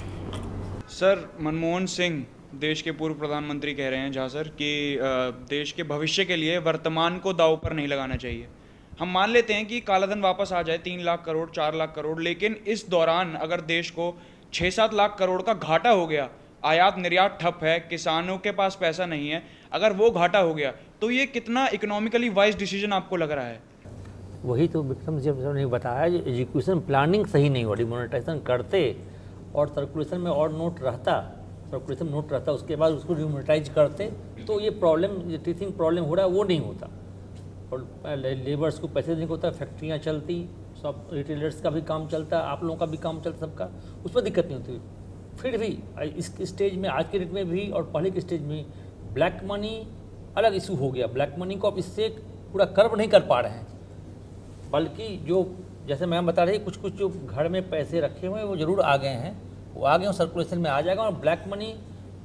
B: Sir, Manmohan Singh देश के पूर्व प्रधानमंत्री कह रहे हैं जहाँ सर कि देश के भविष्य के लिए वर्तमान को दांव पर नहीं लगाना चाहिए. हम मान लेते हैं कि कालाधन वापस आ जाए तीन लाख करोड़ चार लाख करोड़, लेकिन इस दौरान अगर देश को छः सात लाख करोड़ का घाटा हो गया, आयात निर्यात ठप है, किसानों के पास पैसा नहीं है, अगर वो घाटा हो गया तो ये कितना इकोनॉमिकली वाइज डिसीजन आपको लग रहा है?
E: वही तो विक्रम जी ने बताया, एजुकेशन प्लानिंग सही नहीं हो. डिमोनेटाइजेशन करते और सर्कुलेशन में और नोट रहता, सर्कुलेशन नोट रहता, उसके बाद उसको डिमोनेटाइज करते, तो ये प्रॉब्लम, ये टीचिंग प्रॉब्लम हो रहा है वो नहीं होता. और लेबर्स को पैसे देने को होता, फैक्ट्रियाँ चलती, सब रिटेलर्स का भी काम चलता, आप लोगों का भी काम चलता, सबका, उस पर दिक्कत नहीं होती. फिर भी इस स्टेज में, आज के डेट में भी और पहले के स्टेज में, ब्लैक मनी अलग इशू हो गया. ब्लैक मनी को अब इससे पूरा कर्व नहीं कर पा रहे हैं, बल्कि जो जैसे मैम बता रही, कुछ कुछ जो घर में पैसे रखे हुए हैं वो ज़रूर आ गए हैं, वो आ गए हैं, सर्कुलेशन में आ जाएगा. और ब्लैक मनी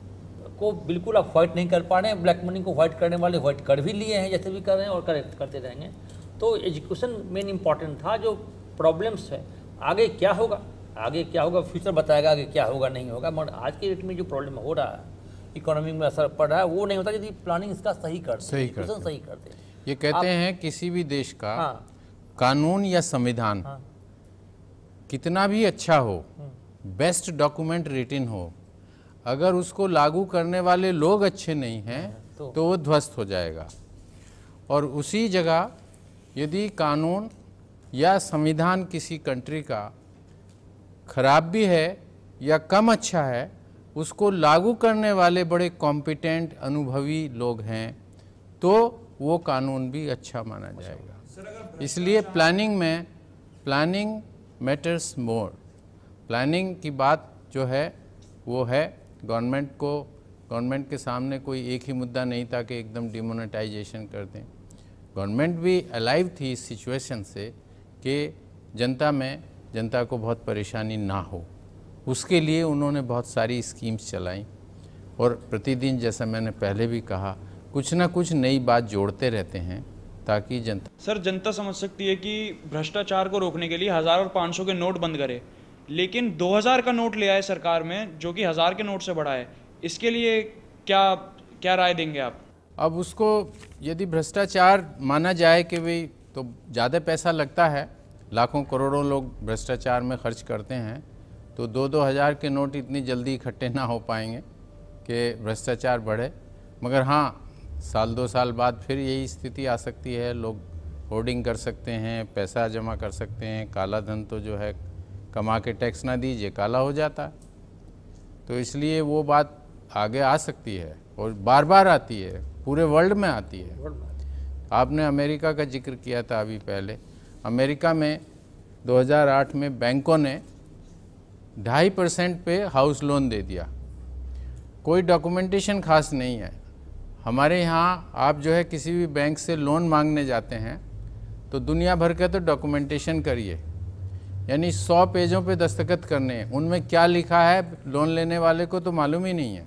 E: को बिल्कुल आप वाइट नहीं कर पा रहे हैं. ब्लैक मनी को वाइट करने वाले वाइट कर भी लिए हैं, जैसे भी कर रहे हैं और कर, करते रहेंगे. तो एजुकेशन मेन इंपॉर्टेंट था. जो प्रॉब्लम्स है, आगे क्या होगा, आगे क्या होगा फ्यूचर बताएगा, आगे क्या होगा नहीं होगा. मगर आज के डेट में जो प्रॉब्लम हो रहा है, इकोनॉमी में असर पड़ रहा है, वो नहीं होता यदि प्लानिंग इसका सही करते,
C: सही करते,
E: सही करते.
C: ये कहते हैं किसी भी देश का
E: हाँ,
C: कानून या संविधान
E: हाँ,
C: कितना भी अच्छा हो, बेस्ट डॉक्यूमेंट रिटन हो, अगर उसको लागू करने वाले लोग अच्छे नहीं हैं
E: तो,
C: तो वो ध्वस्त हो जाएगा. और उसी जगह यदि कानून या संविधान किसी कंट्री का खराब भी है या कम अच्छा है, उसको लागू करने वाले बड़े कॉम्पिटेंट अनुभवी लोग हैं, तो वो कानून भी अच्छा माना जाएगा. इसलिए प्लानिंग में, प्लानिंग मैटर्स मोर. प्लानिंग की बात जो है वो है, गवर्नमेंट को, गवर्नमेंट के सामने कोई एक ही मुद्दा नहीं था कि एकदम डिमोनेटाइजेशन कर दें. गवर्नमेंट भी अलाइव थी इस सिचुएशन से कि जनता में, जनता को बहुत परेशानी ना हो, उसके लिए उन्होंने बहुत सारी स्कीम्स चलाई. और प्रतिदिन, जैसा मैंने पहले भी कहा, कुछ ना कुछ नई बात जोड़ते रहते हैं ताकि जनता.
B: सर, जनता समझ सकती है कि भ्रष्टाचार को रोकने के लिए हज़ार और पाँच सौ के नोट बंद करे, लेकिन दो हज़ार का नोट ले आए सरकार में जो कि हज़ार के नोट से बड़ा है. इसके लिए क्या क्या राय देंगे आप?
C: अब उसको यदि भ्रष्टाचार माना जाए कि भाई तो ज़्यादा पैसा लगता है, लाखों करोड़ों लोग भ्रष्टाचार में खर्च करते हैं, तो दो दो हज़ार के नोट इतनी जल्दी इकट्ठे ना हो पाएंगे कि भ्रष्टाचार बढ़े। मगर हाँ, साल दो साल बाद फिर यही स्थिति आ सकती है, लोग होर्डिंग कर सकते हैं, पैसा जमा कर सकते हैं, काला धन तो जो है कमा के टैक्स ना दीजिए काला हो जाता है। तो इसलिए वो बात आगे आ सकती है और बार बार आती है, पूरे वर्ल्ड में आती है। आपने अमेरिका का जिक्र किया था अभी पहले। अमेरिका में दो हज़ार आठ में बैंकों ने ढाई परसेंट पे हाउस लोन दे दिया, कोई डॉक्यूमेंटेशन खास नहीं है। हमारे यहाँ आप जो है किसी भी बैंक से लोन मांगने जाते हैं तो दुनिया भर के तो डॉक्यूमेंटेशन करिए, यानी सौ पेजों पे दस्तखत करने हैं, उनमें क्या लिखा है लोन लेने वाले को तो मालूम ही नहीं है।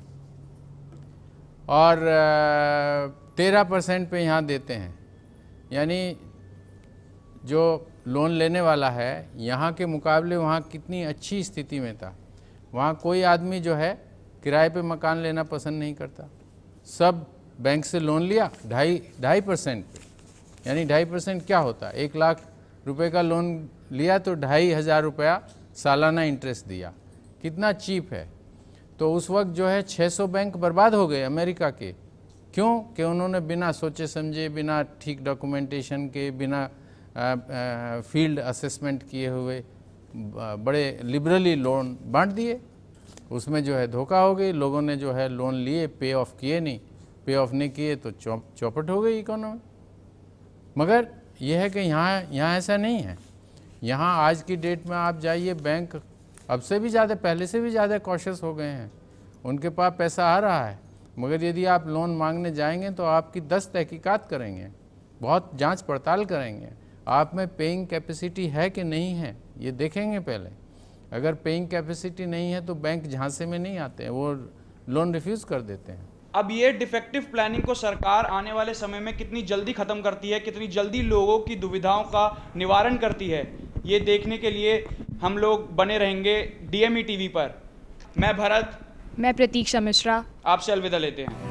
C: और तेरह परसेंट पे यहाँ देते हैं, यानी जो लोन लेने वाला है यहाँ के मुकाबले वहाँ कितनी अच्छी स्थिति में था। वहाँ कोई आदमी जो है किराए पे मकान लेना पसंद नहीं करता, सब बैंक से लोन लिया ढाई ढाई परसेंट पे, यानी ढाई परसेंट क्या होता है, एक लाख रुपए का लोन लिया तो ढाई हज़ार रुपया सालाना इंटरेस्ट दिया, कितना चीप है। तो उस वक्त जो है छह सौ बैंक बर्बाद हो गए अमेरिका के। क्यों? कि उन्होंने बिना सोचे समझे, बिना ठीक डॉक्यूमेंटेशन के, बिना फील्ड असेसमेंट किए हुए बड़े लिबरली लोन बांट दिए। उसमें जो है धोखा हो गई, लोगों ने जो है लोन लिए, पे ऑफ किए नहीं, पे ऑफ नहीं किए तो चौ चौपट हो गई इकोनॉमी। मगर यह है कि यहाँ यहाँ ऐसा नहीं है। यहाँ आज की डेट में आप जाइए, बैंक अब से भी ज़्यादा, पहले से भी ज़्यादा कॉशियस हो गए हैं, उनके पास पैसा आ रहा है। मगर यदि आप लोन मांगने जाएंगे तो आपकी दस तहकीकात करेंगे, बहुत जांच पड़ताल करेंगे, आप में पेइंग कैपेसिटी है कि नहीं है ये देखेंगे पहले। अगर पेइंग कैपेसिटी नहीं है तो बैंक झांसे में नहीं आते हैं, वो लोन रिफ्यूज़ कर देते हैं।
B: अब ये डिफेक्टिव प्लानिंग को सरकार आने वाले समय में कितनी जल्दी ख़त्म करती है, कितनी जल्दी लोगों की दुविधाओं का निवारण करती है, ये देखने के लिए हम लोग बने रहेंगे डीएमई टीवी पर। मैं भरत,
A: मैं प्रतीक्षा मिश्रा
B: आपसे अलविदा लेते हैं।